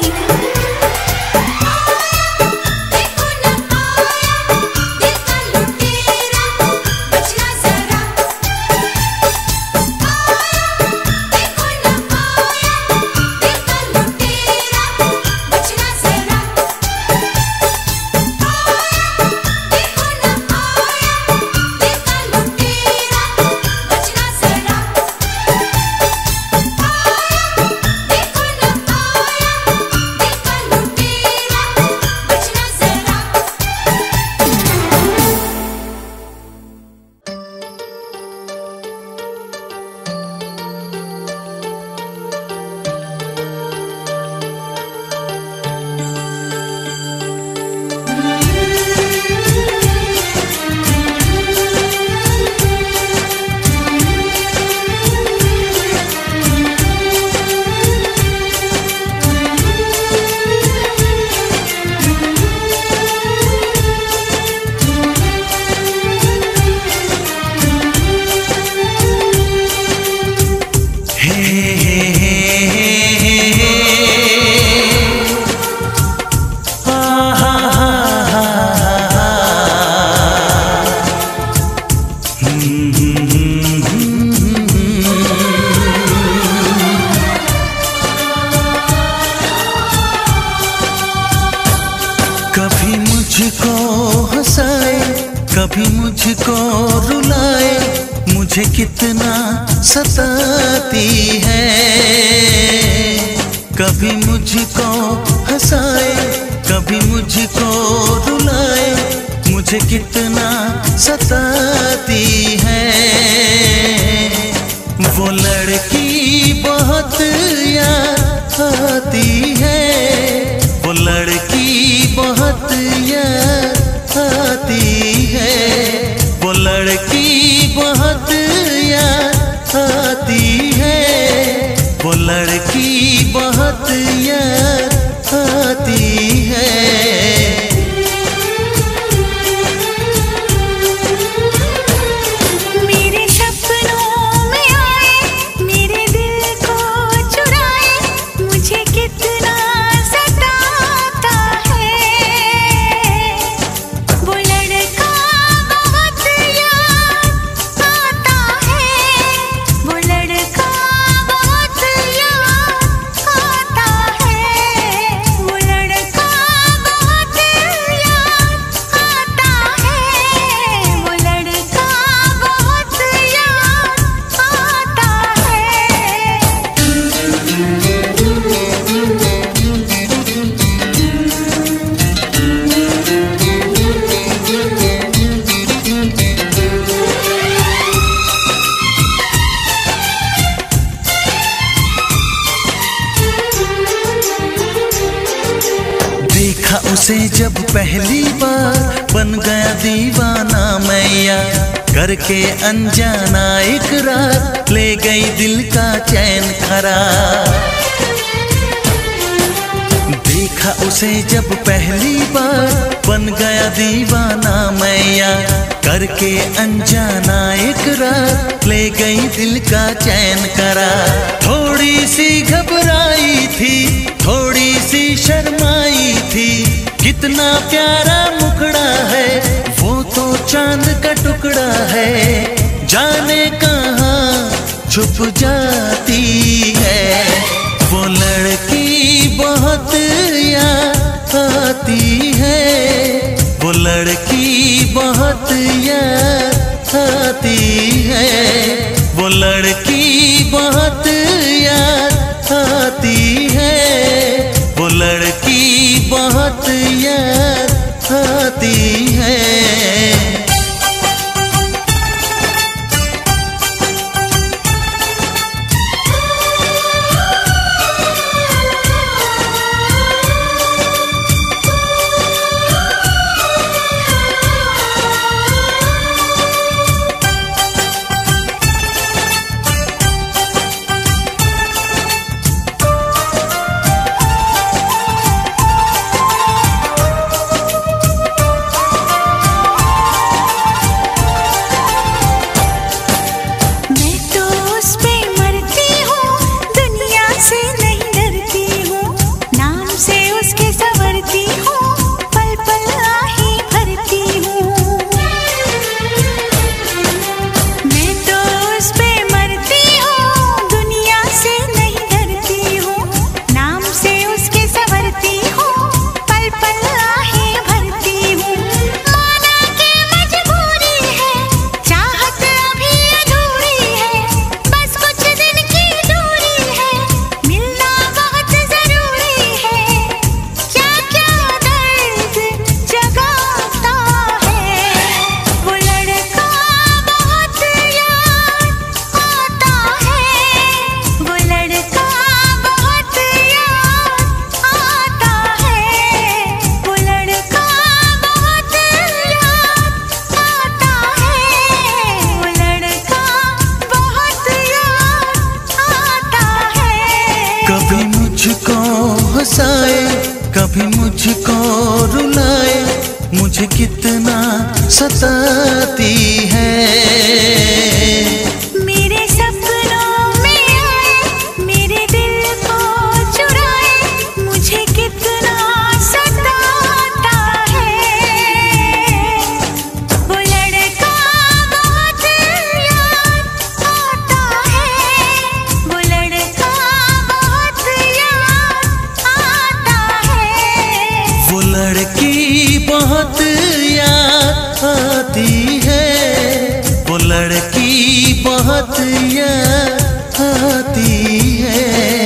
देखो न आया दिल का लुटेरा, बचना जरा। देखो न आया दिल का लुटेरा, बचना जरा। देखो न आया दिल का लुटेरा, बचना जरा। देखो न आया दिल का कभी मुझको हंसाए, कभी मुझको रुलाए, मुझे कितना सताती है। कभी मुझको हंसाए, कभी मुझको रुलाए, मुझे कितना सताती है। वो लड़की बहुत याद आती है, वो लड़की बहुत याद आती है, वो लड़की बहुत याद आती है, वो लड़की बहुत याद आती है। मेरे सपनों में आए, मेरे दिल को चुराए, मुझे कितना सताता है। वो लड़का बहुत याद आता है, वो लड़का बहुत याद आता है, वो लड़का बहुत याद आता है, वो लड़का बहुत याद आता देखा उसे जब पहली बार, बन गया दीवाना मैया, करके अनजाना इकरार, ले गई दिल का चैन करार। देखा उसे जब पहली बार, बन गया दीवाना मैया, करके अनजाना इकरार, ले गई दिल का चैन करार। थोड़ी सी घबराई थी, थोड़ी सी शर्माई थी, कितना प्यारा मुखड़ा है, वो तो चांद का टुकड़ा है, जाने कहाँ छुप जाती है। वो लड़की बहुत याद आती है, वो लड़की बहुत याद आती है, वो लड़की बहुत याद आती है, वो लड़की बहुत याद आती है। कभी मुझको रुलाए, मुझे कितना सताती है। मेरे सपनों में आए, मेरे दिल को चुराए, मुझे कितना सताता है। वो लड़का बहुत याद आता है, वो लड़का बहुत याद आता है। वो लड़की बहुत याद आती है, वो लड़की बहुत याद आती है।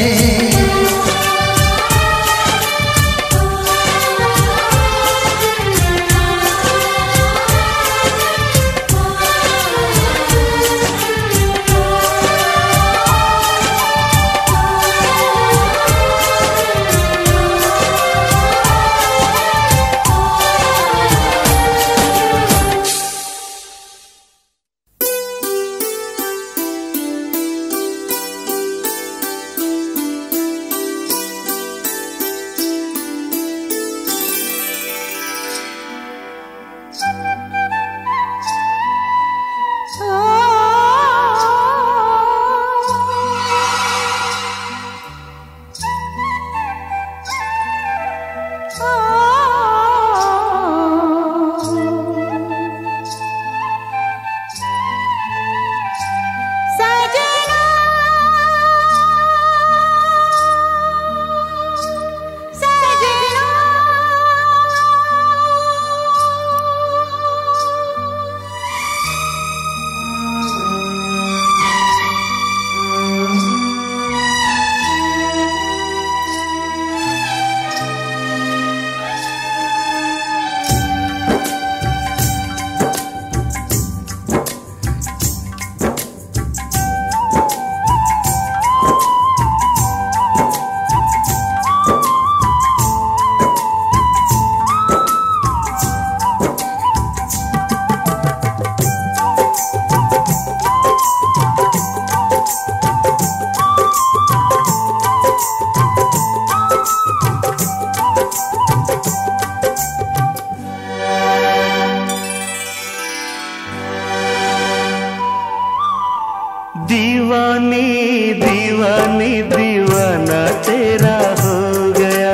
दीवानी दीवानी दीवाना तेरा हो गया,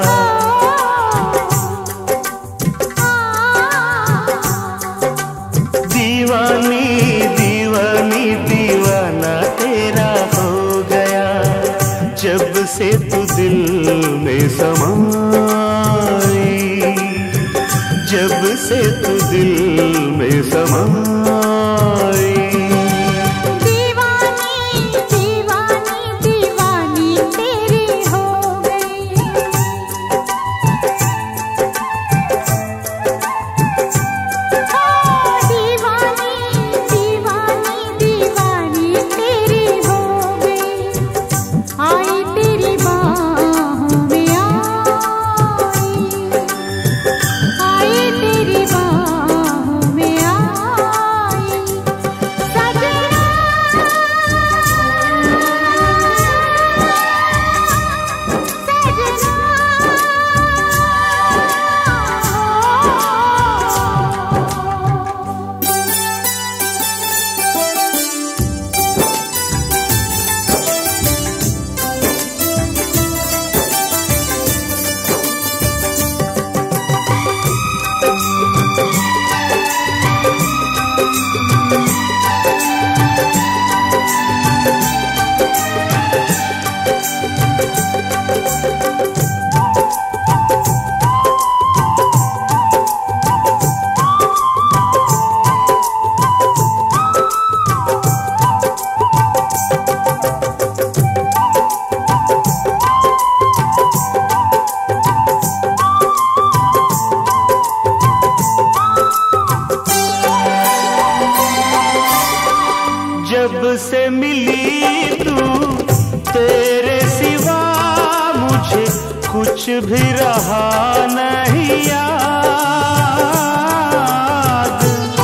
दीवानी दीवानी दीवाना तेरा हो गया। जब से तू दिल में समाई, जब से तू दिल में समाई। दीवानी दीवानी दीवानी तेरी हो गई। ओ दीवानी दीवानी दीवानी तेरी हो गई। आई तेरी बाहों में आई, आई तेरी बाहों में आई। सजना जब से मिली तू तेरे सिवा मुझे कुछ भी रहा नहीं याद।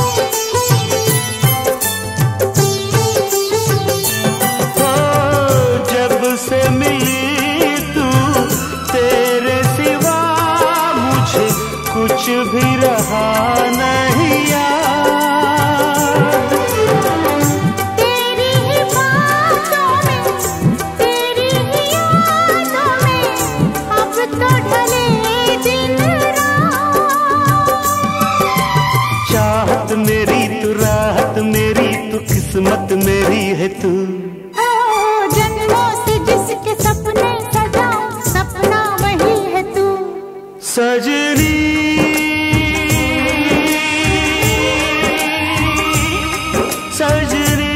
ओ जब से मिली तू तेरे सिवा मुझे कुछ भी रहा नहीं याद। तेरी ही बातों में तेरी ही यादों में अब तो ढले दिन रात। चाहत मेरी तू राहत मेरी तू किस्मत मेरी है तू। ओ जन्मों से जिसके सपने सजाऊं सपना वही है तू। सजनी सजनी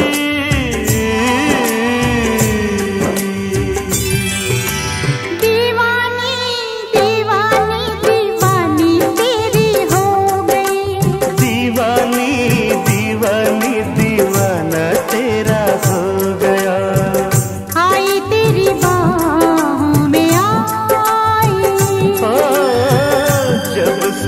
दीवानी दीवानी दीवानी तेरी हो गई। दीवानी दीवानी दीवाना तेरा हो गया। आई तेरी बाहों में आई, ओ जब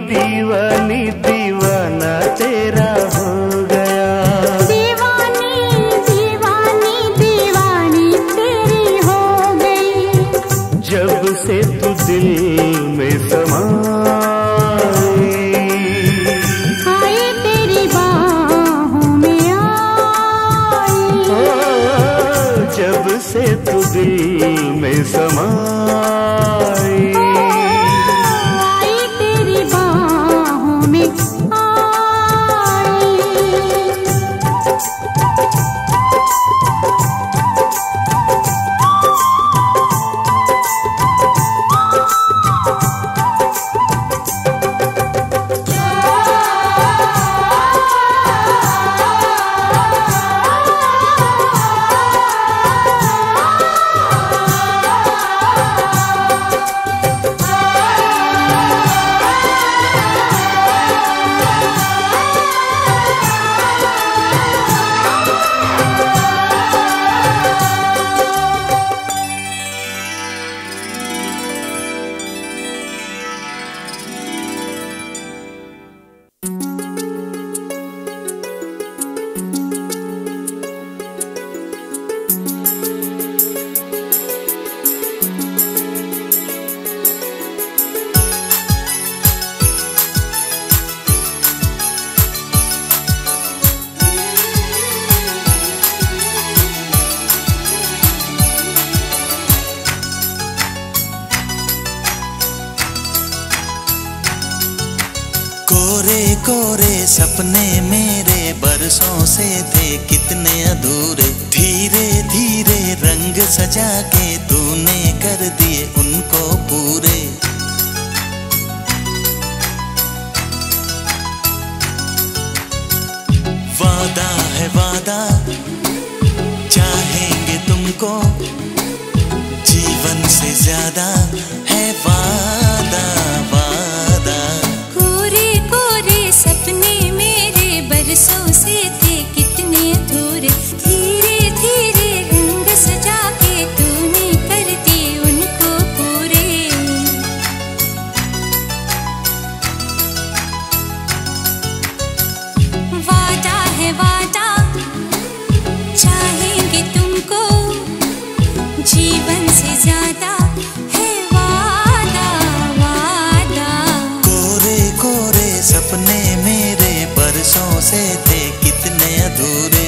दीवानी दीवाना तेरा हो गया। दीवानी दीवानी दीवानी तेरी हो गई। जब से तू दिल में समाई, आई तेरी बाहों में आई। ओ, जब से तू दिल में समाई, आई तेरी बाहों में आई। कोरे कोरे सपने मेरे बरसों से थे कितने अधूरे, धीरे धीरे रंग सजा के तूने कर दिए उनको पूरे। वादा है वादा, चाहेंगे तुमको, जीवन से ज्यादा है वादा वादा। कोरे कोरे सपने मेरे बरसों से थे कितने अधूरे, धीरे धीरे रंग सजा के तूने कर दिए उनको पूरे। वादा है वादा, चाहेंगे तुमको, जीवन से ज्यादा है वादा वादा। कोरे कोरे सपने मेरे बरसों से थे कितने अधूरे।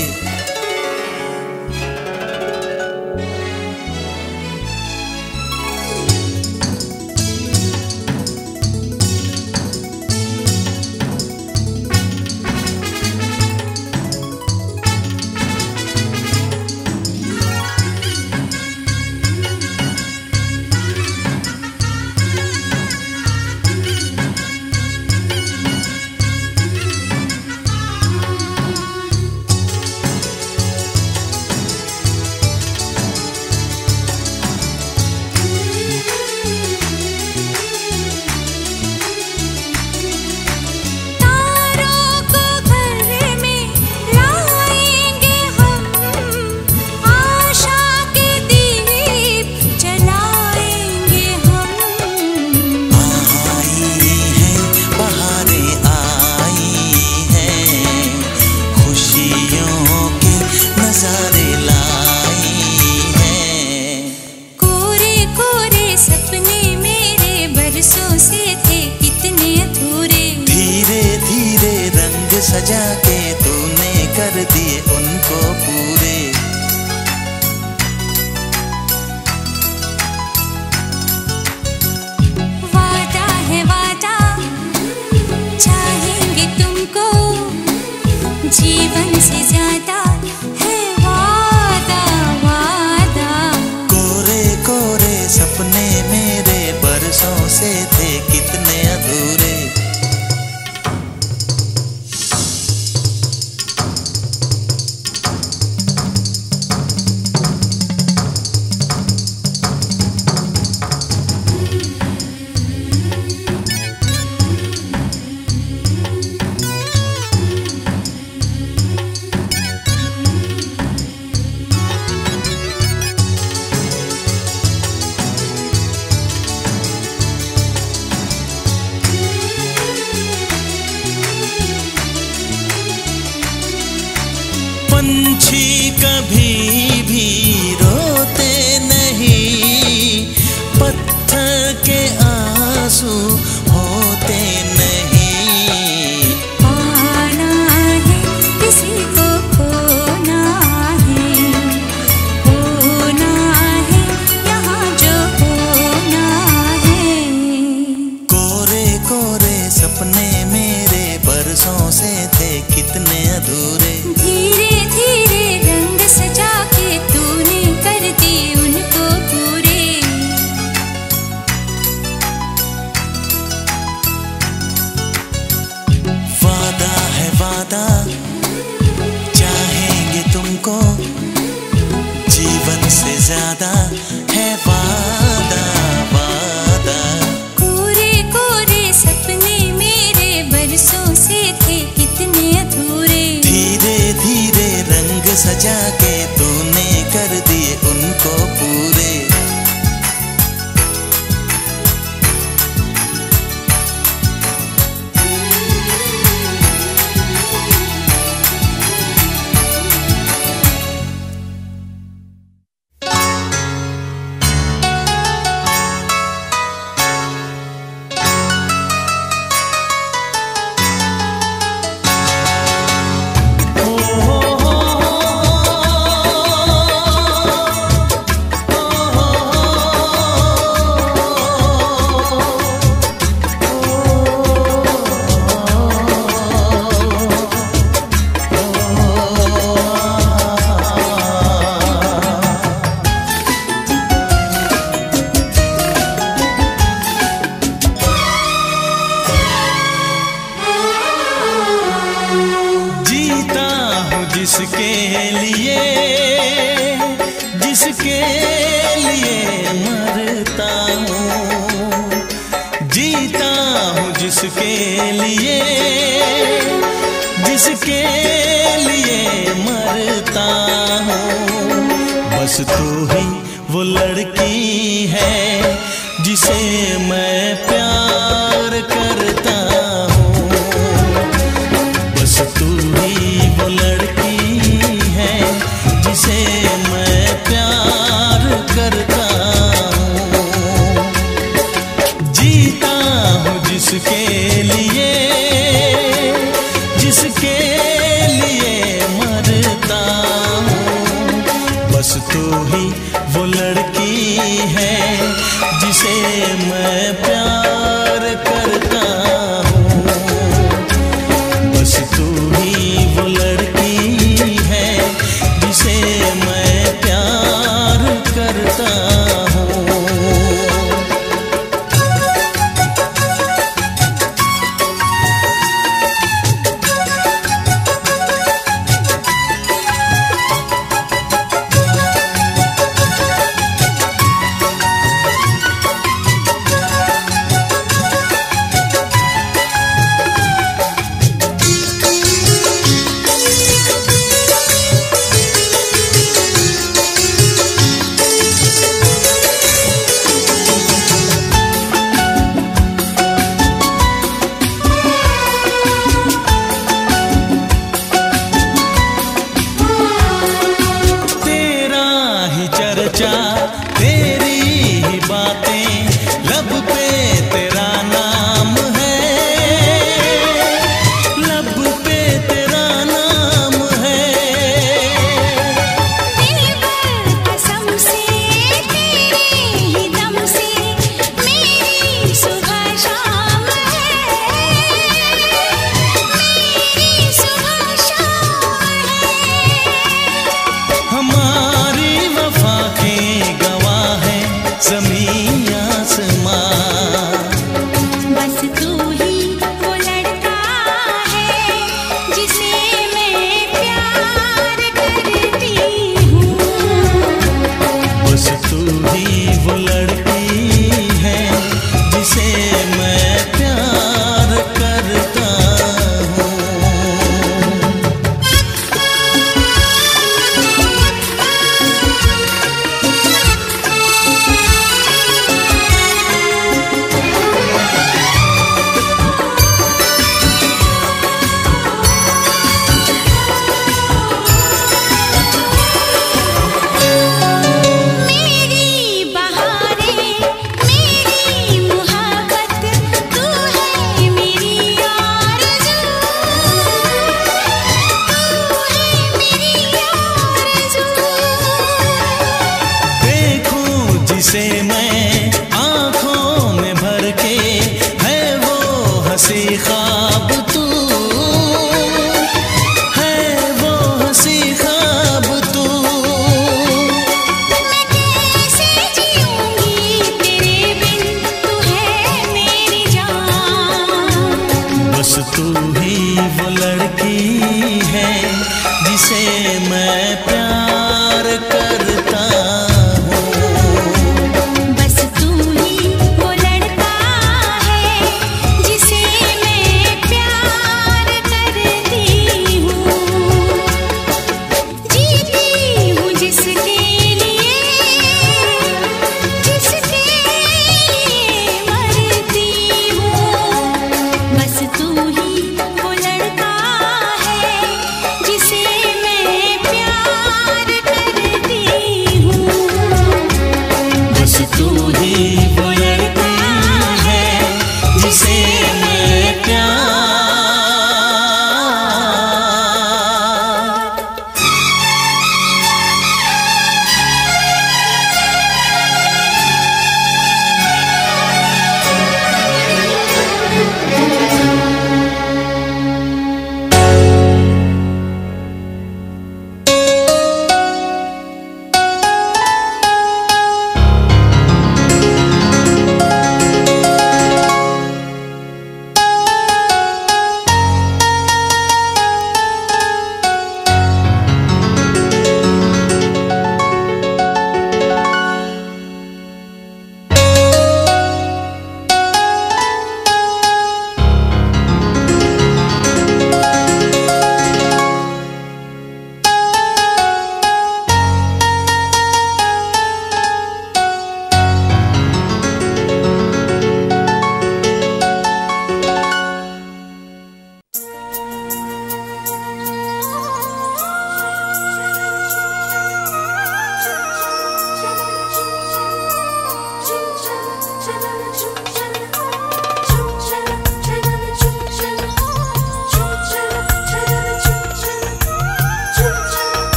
सजा के तूने कर दिए उनको पूरे। वादा है वादा, चाहेंगे तुमको, जीवन से ज्यादा है वादा वादा। कोरे कोरे सपने मेरे बरसों से थे कितने अधूरे। के आंसू होते नहीं। आना है किसी को खोना है, होना है यहाँ जो होना है। कोरे कोरे सपने मेरे बरसों से थे कितने अधूरे। धीरे धीरे रंग सजा के तूने कर दी उनको पूरे। वादा है वादा चाहेंगे तुमको, जीवन से ज्यादा है वादा वादा। कोरे कोरे सपने मेरे बरसों से थे कितने अधूरे। धीरे धीरे रंग सजा के तूने कर दिए उनको पूरे। जिसके लिए जिसके लिए मरता हूँ, जीता हूँ जिसके लिए जिसके लिए मरता हूँ। बस तू ही वो लड़की है जिसे मैं प्यार करता हूँ। बस तू ही वो लड़की है जिसे मैं प्यार करता हूँ। जीता हूँ जिसके लिए जिसके लिए मरता हूँ। बस तू ही वो लड़की है जिसे मैं प्यार करता हूँ। बस तू ही वो लड़की है जिसे मैं प्यार करता हूँ।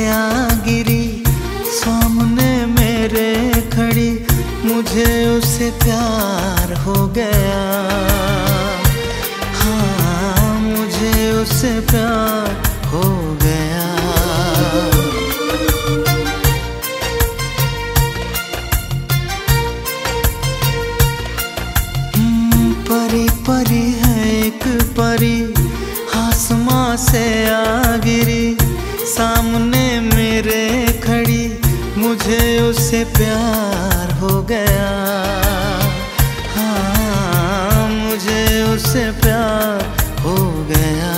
आ गिरी सामने मेरे खड़ी, मुझे उससे प्यार हो गया। हाँ मुझे उससे प्यार हो गया। परी परी है एक परी, आसमां से आ गिरी सामने मेरे खड़ी, मुझे उससे प्यार हो गया। हाँ मुझे उससे प्यार हो गया।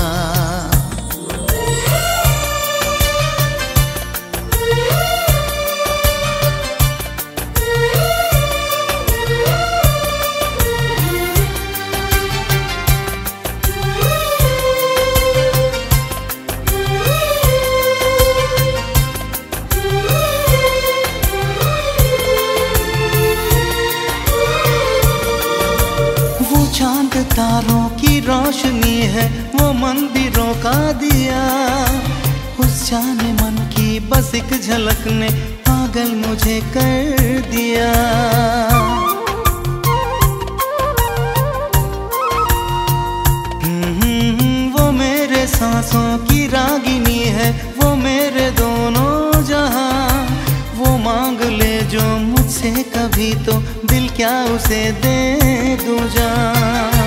चांद तारों की रोशनी है, वो मंदिरों का दिया। उस जाने मन की बस एक झलक ने पागल मुझे कर दिया। वो मेरे सांसों की रागिनी है, वो मेरे दोनों जहां। वो मांग ले जो मुझसे कभी, तो दिल क्या उसे दे दूं जान।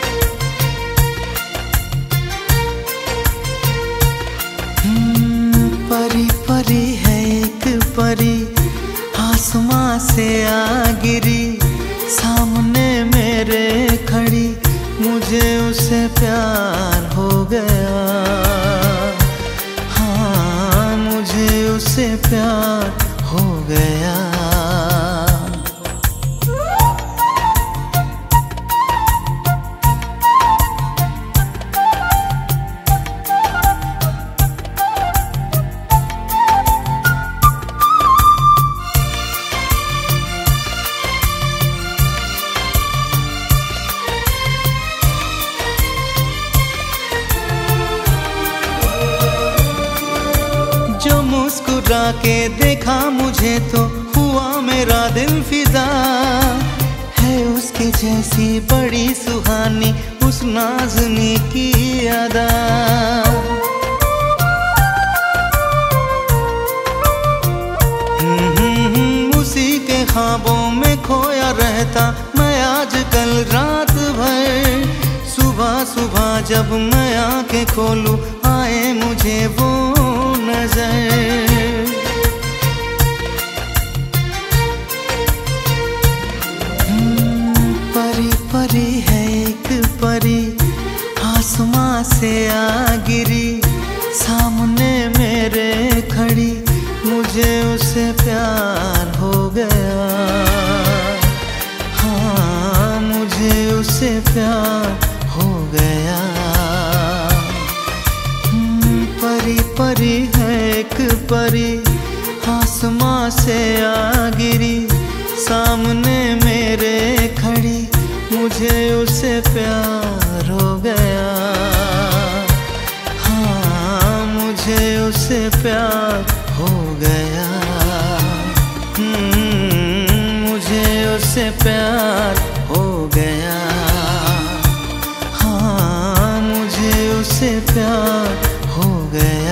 परी परी है एक परी, आसमां से आ गिरी सामने मेरे खड़ी, मुझे उससे प्यार हो गया। हाँ मुझे उससे प्यार हो गया। मुस्कुरा के देखा मुझे तो हुआ मेरा दिल फिदा। है उसके जैसी बड़ी सुहानी उस नाज़नी की अदा। उसी के ख्वाबों में खोया रहता मैं आजकल रात भर। सुबह सुबह जब मैं आंखें खोलूं आए मुझे वो नजर। परी परी है एक परी, आसमां से आ गिरी सामने मेरे खड़ी, मुझे उससे प्यार हो गया। हाँ मुझे उससे प्यार हो गया। परी परी है एक परी, आसमां से आ गिरी सामने मेरे खड़ी, मुझे उससे प्यार हो गया। हाँ मुझे उससे प्यार हो गया। मुझे उससे प्यार हो गया। हाँ मुझे उससे प्यार हो गया।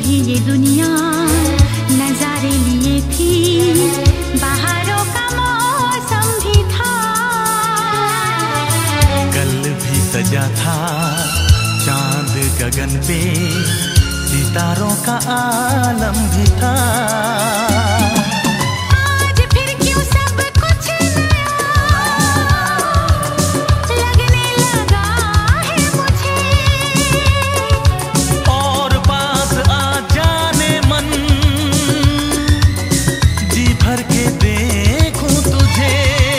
भी ये दुनिया नजारे लिए थी, बाहरों का मौसम भी था। कल भी सजा था चांद गगन पे, सितारों का आलम भी था। आज फिर क्यों सब कुछ नया लगने लगा है मुझे, और पास आ जाने मन, जी भर के देखूं तुझे।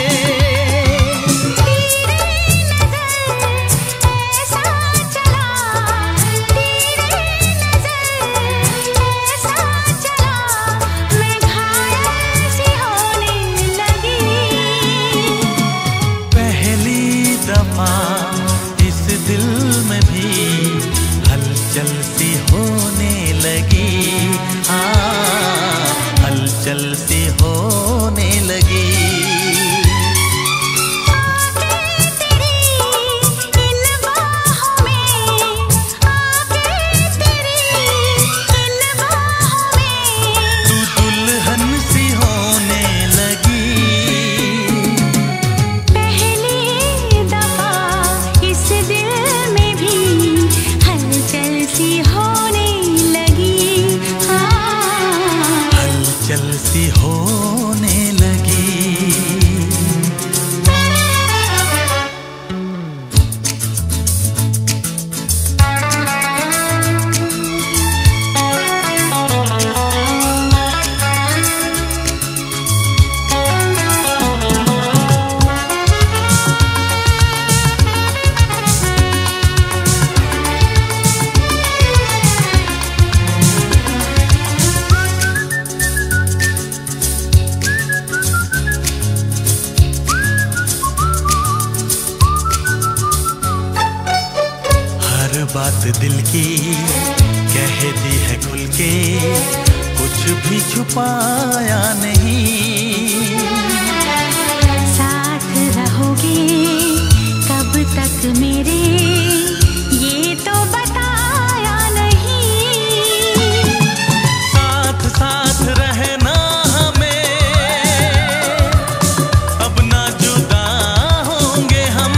हलचल सी होने लगी, हाँ हलचल सी होने लगी। सी होने लगी। बात दिल की कह दी है खुल के, कुछ भी छुपाया नहीं। साथ रहोगे कब तक मेरे, ये तो बताया नहीं। साथ साथ रहना हमें, अब ना जुदा होंगे हम।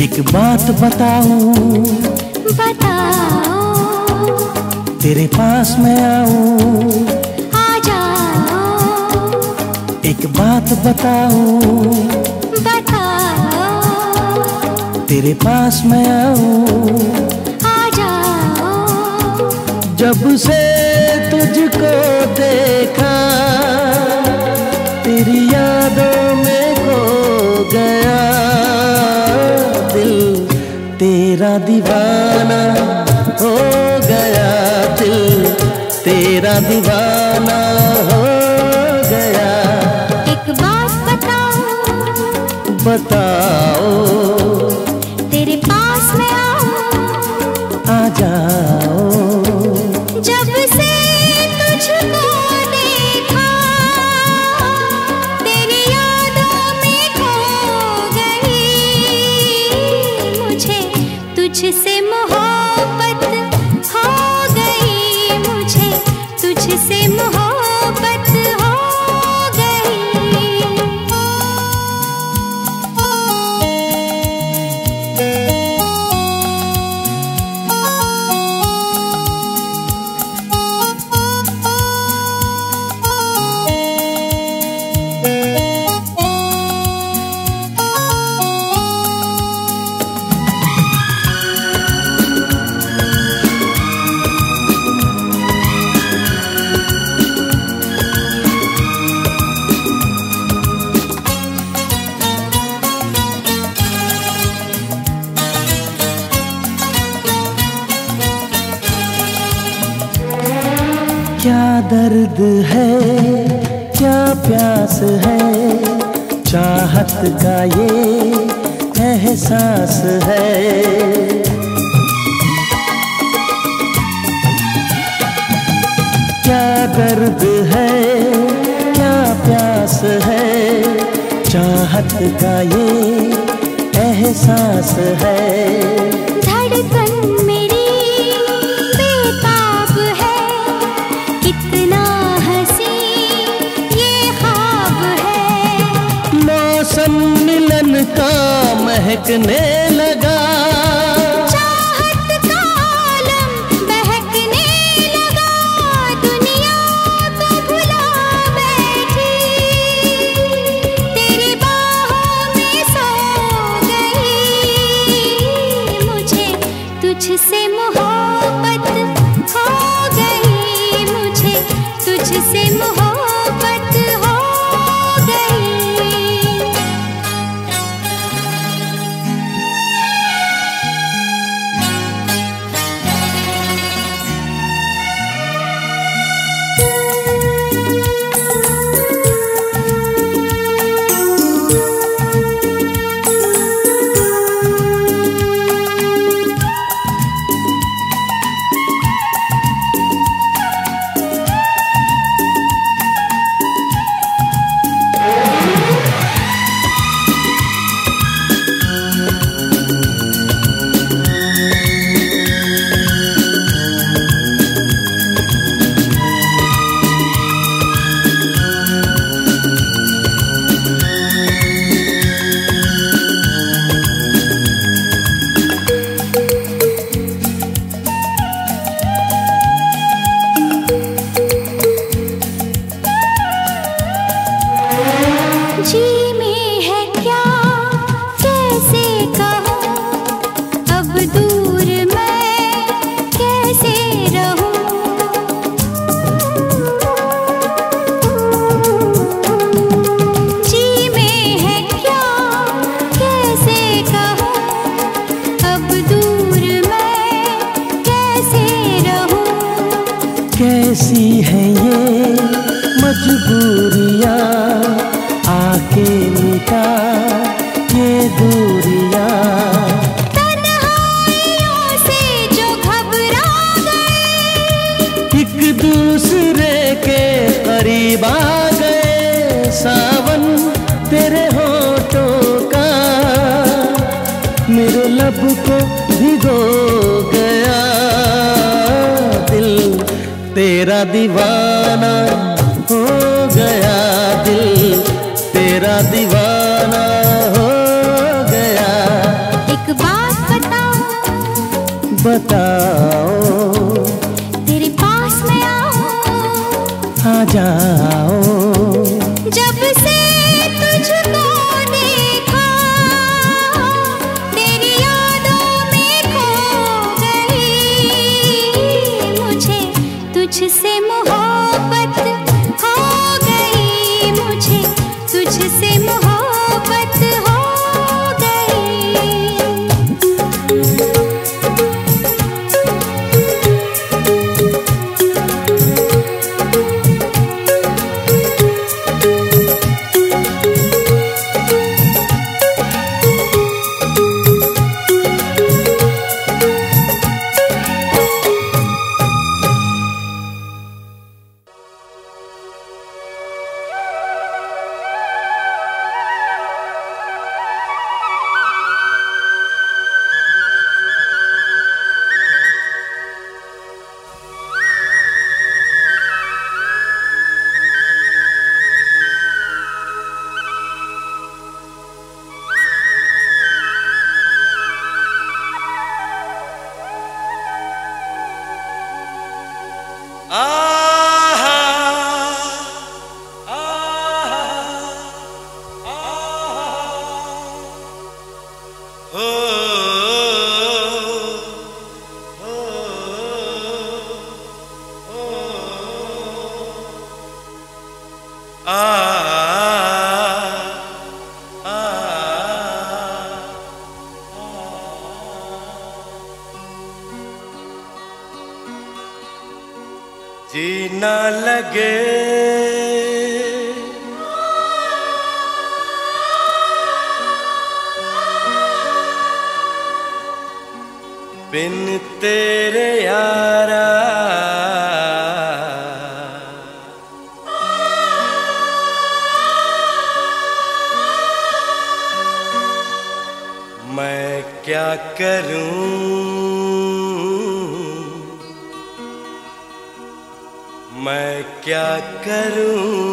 एक बात बताऊं, बताओ, तेरे पास मैं आऊं, आ जाओ। एक बात बताऊं, बताओ, तेरे पास मैं आऊं, आ जाओ। जब से तुझको देखा तेरी यादों में खो गया दिल, तेरा दीवाना हो गया दिल, तेरा दीवाना हो गया। एक बात बताओ, बताओ, तेरे पास मैं आऊं, आ जाओ। जब से तुझको देखा तेरी यादों में खो गई, मुझे तुझसे मोहब्बत हो गई, मुझे तुझसे मोहब्बत हो क्या दर्द है, क्या प्यास है, चाहत का ये एहसास है। क्या दर्द है, क्या प्यास है, चाहत का ये एहसास है। धड़कन मेरी बेताब है, कितना हंसी ये ख्वाब है। मौसम मिलन का महकने लगा, चाहत का आलम बहकने लगा, दुनिया को भुला बैठी तेरी बाहों में सो गई, मुझे तुझसे मोहब्बत हो गई, मुझे तुझसे मोहब्बत हो गई। जी में है क्या कैसे कहूँ, अब दूर मैं कैसे रहूँ। जी में है क्या कैसे कहूँ, अब दूर मैं कैसे रहूँ। कैसी है ये मजबूरियाँ, आके मिटा ये दूरियाँ। तन्हाइयों से जो घबरा गए, एक दूसरे के करीब आ गए, सावन तेरे होठों का मेरे लब को भिगो गया दिल, तेरा दीवाना हो गया दिल, तेरा दीवाना हो गया। एक जीना लगे बिन तेरे यारा, मैं क्या करूं, मैं क्या करूं।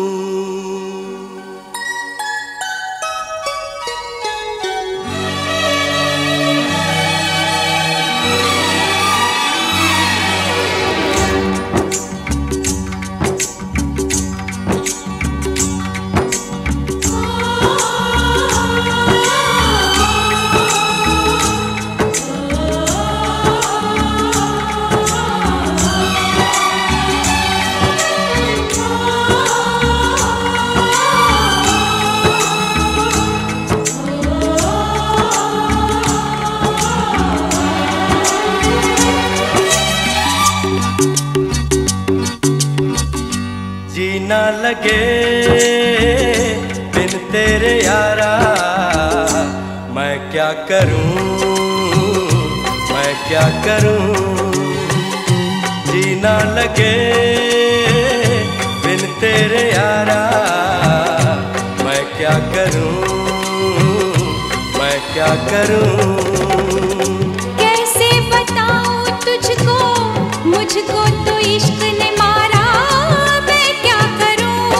जीना लगे बिन तेरे यारा, मैं क्या करूं, मैं क्या करूं। जीना लगे बिन तेरे यारा, मैं क्या करूं, मैं क्या करूं। कैसे बताऊं तुझको, मुझको तो इश्क ने मारा, मैं क्या करूं।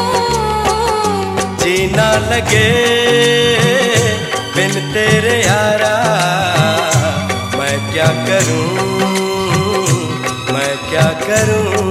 जीना लगे बिन तेरे यारा, मैं क्या करूं, मैं क्या करूं।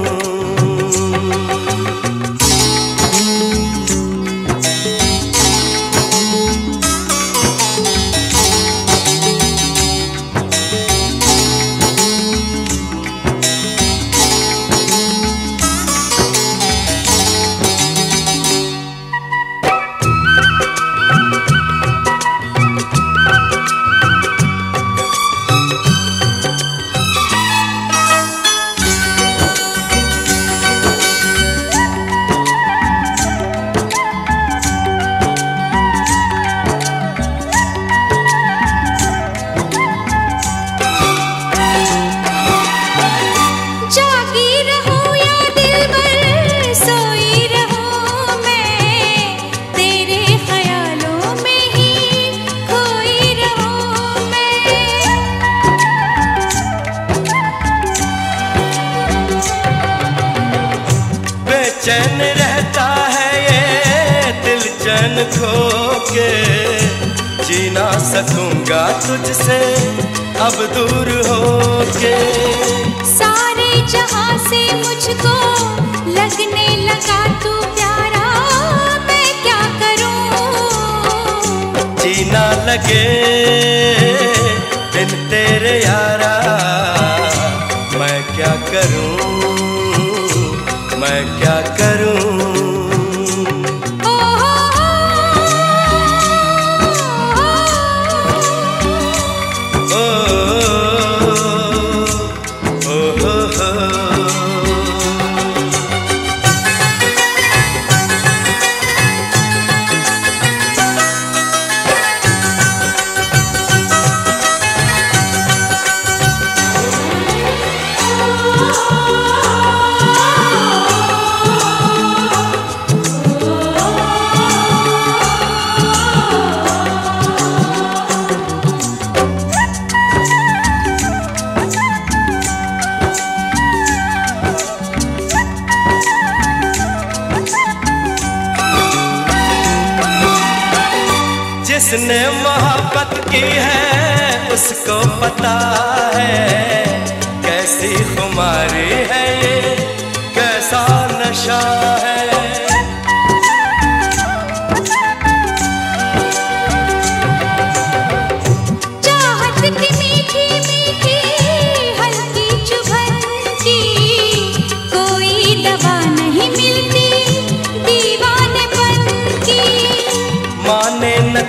चैन रहता है ये दिल चैन खो के, जी ना सकूंगा तुझसे अब दूर होके। सारे जहां से मुझको लगने लगा तू प्यारा, मैं क्या करूं। जीना लगे बिन तेरे यारा, मैं क्या करूं, मैं क्या करूं। जिसने मोहब्बत की है उसको पता है, कैसी खुमारी है ये, कैसा नशा है।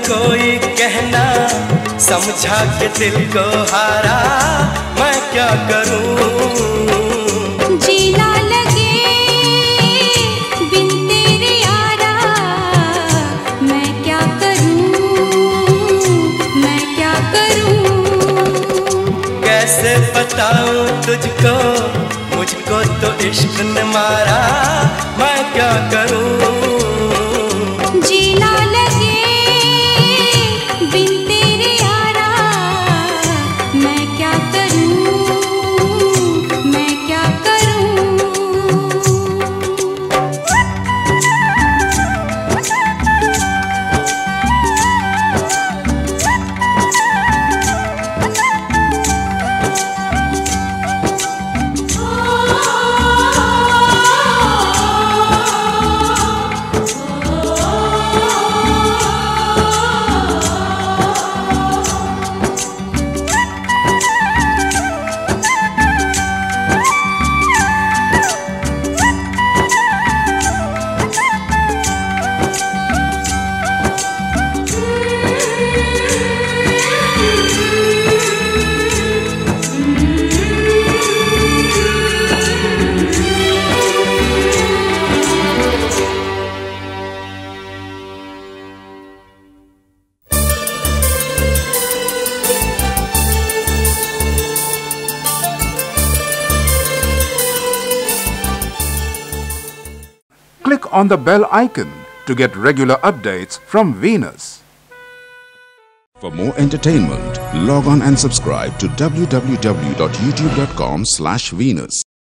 कोई कहना समझा के दिल को हारा, मैं क्या करूं? जीना लगे बिन तेरे यारा, मैं क्या करूं, मैं क्या करूं? कैसे बताऊं तुझको, मुझको तो इश्क ने मारा, मैं क्या करूं? जीना लगे बिन तेरे यारा, मैं क्या करूं, मैं क्या करूं? Click on the bell icon to get regular updates from Venus. For more entertainment, log on and subscribe to w w w dot youtube dot com slash Venus.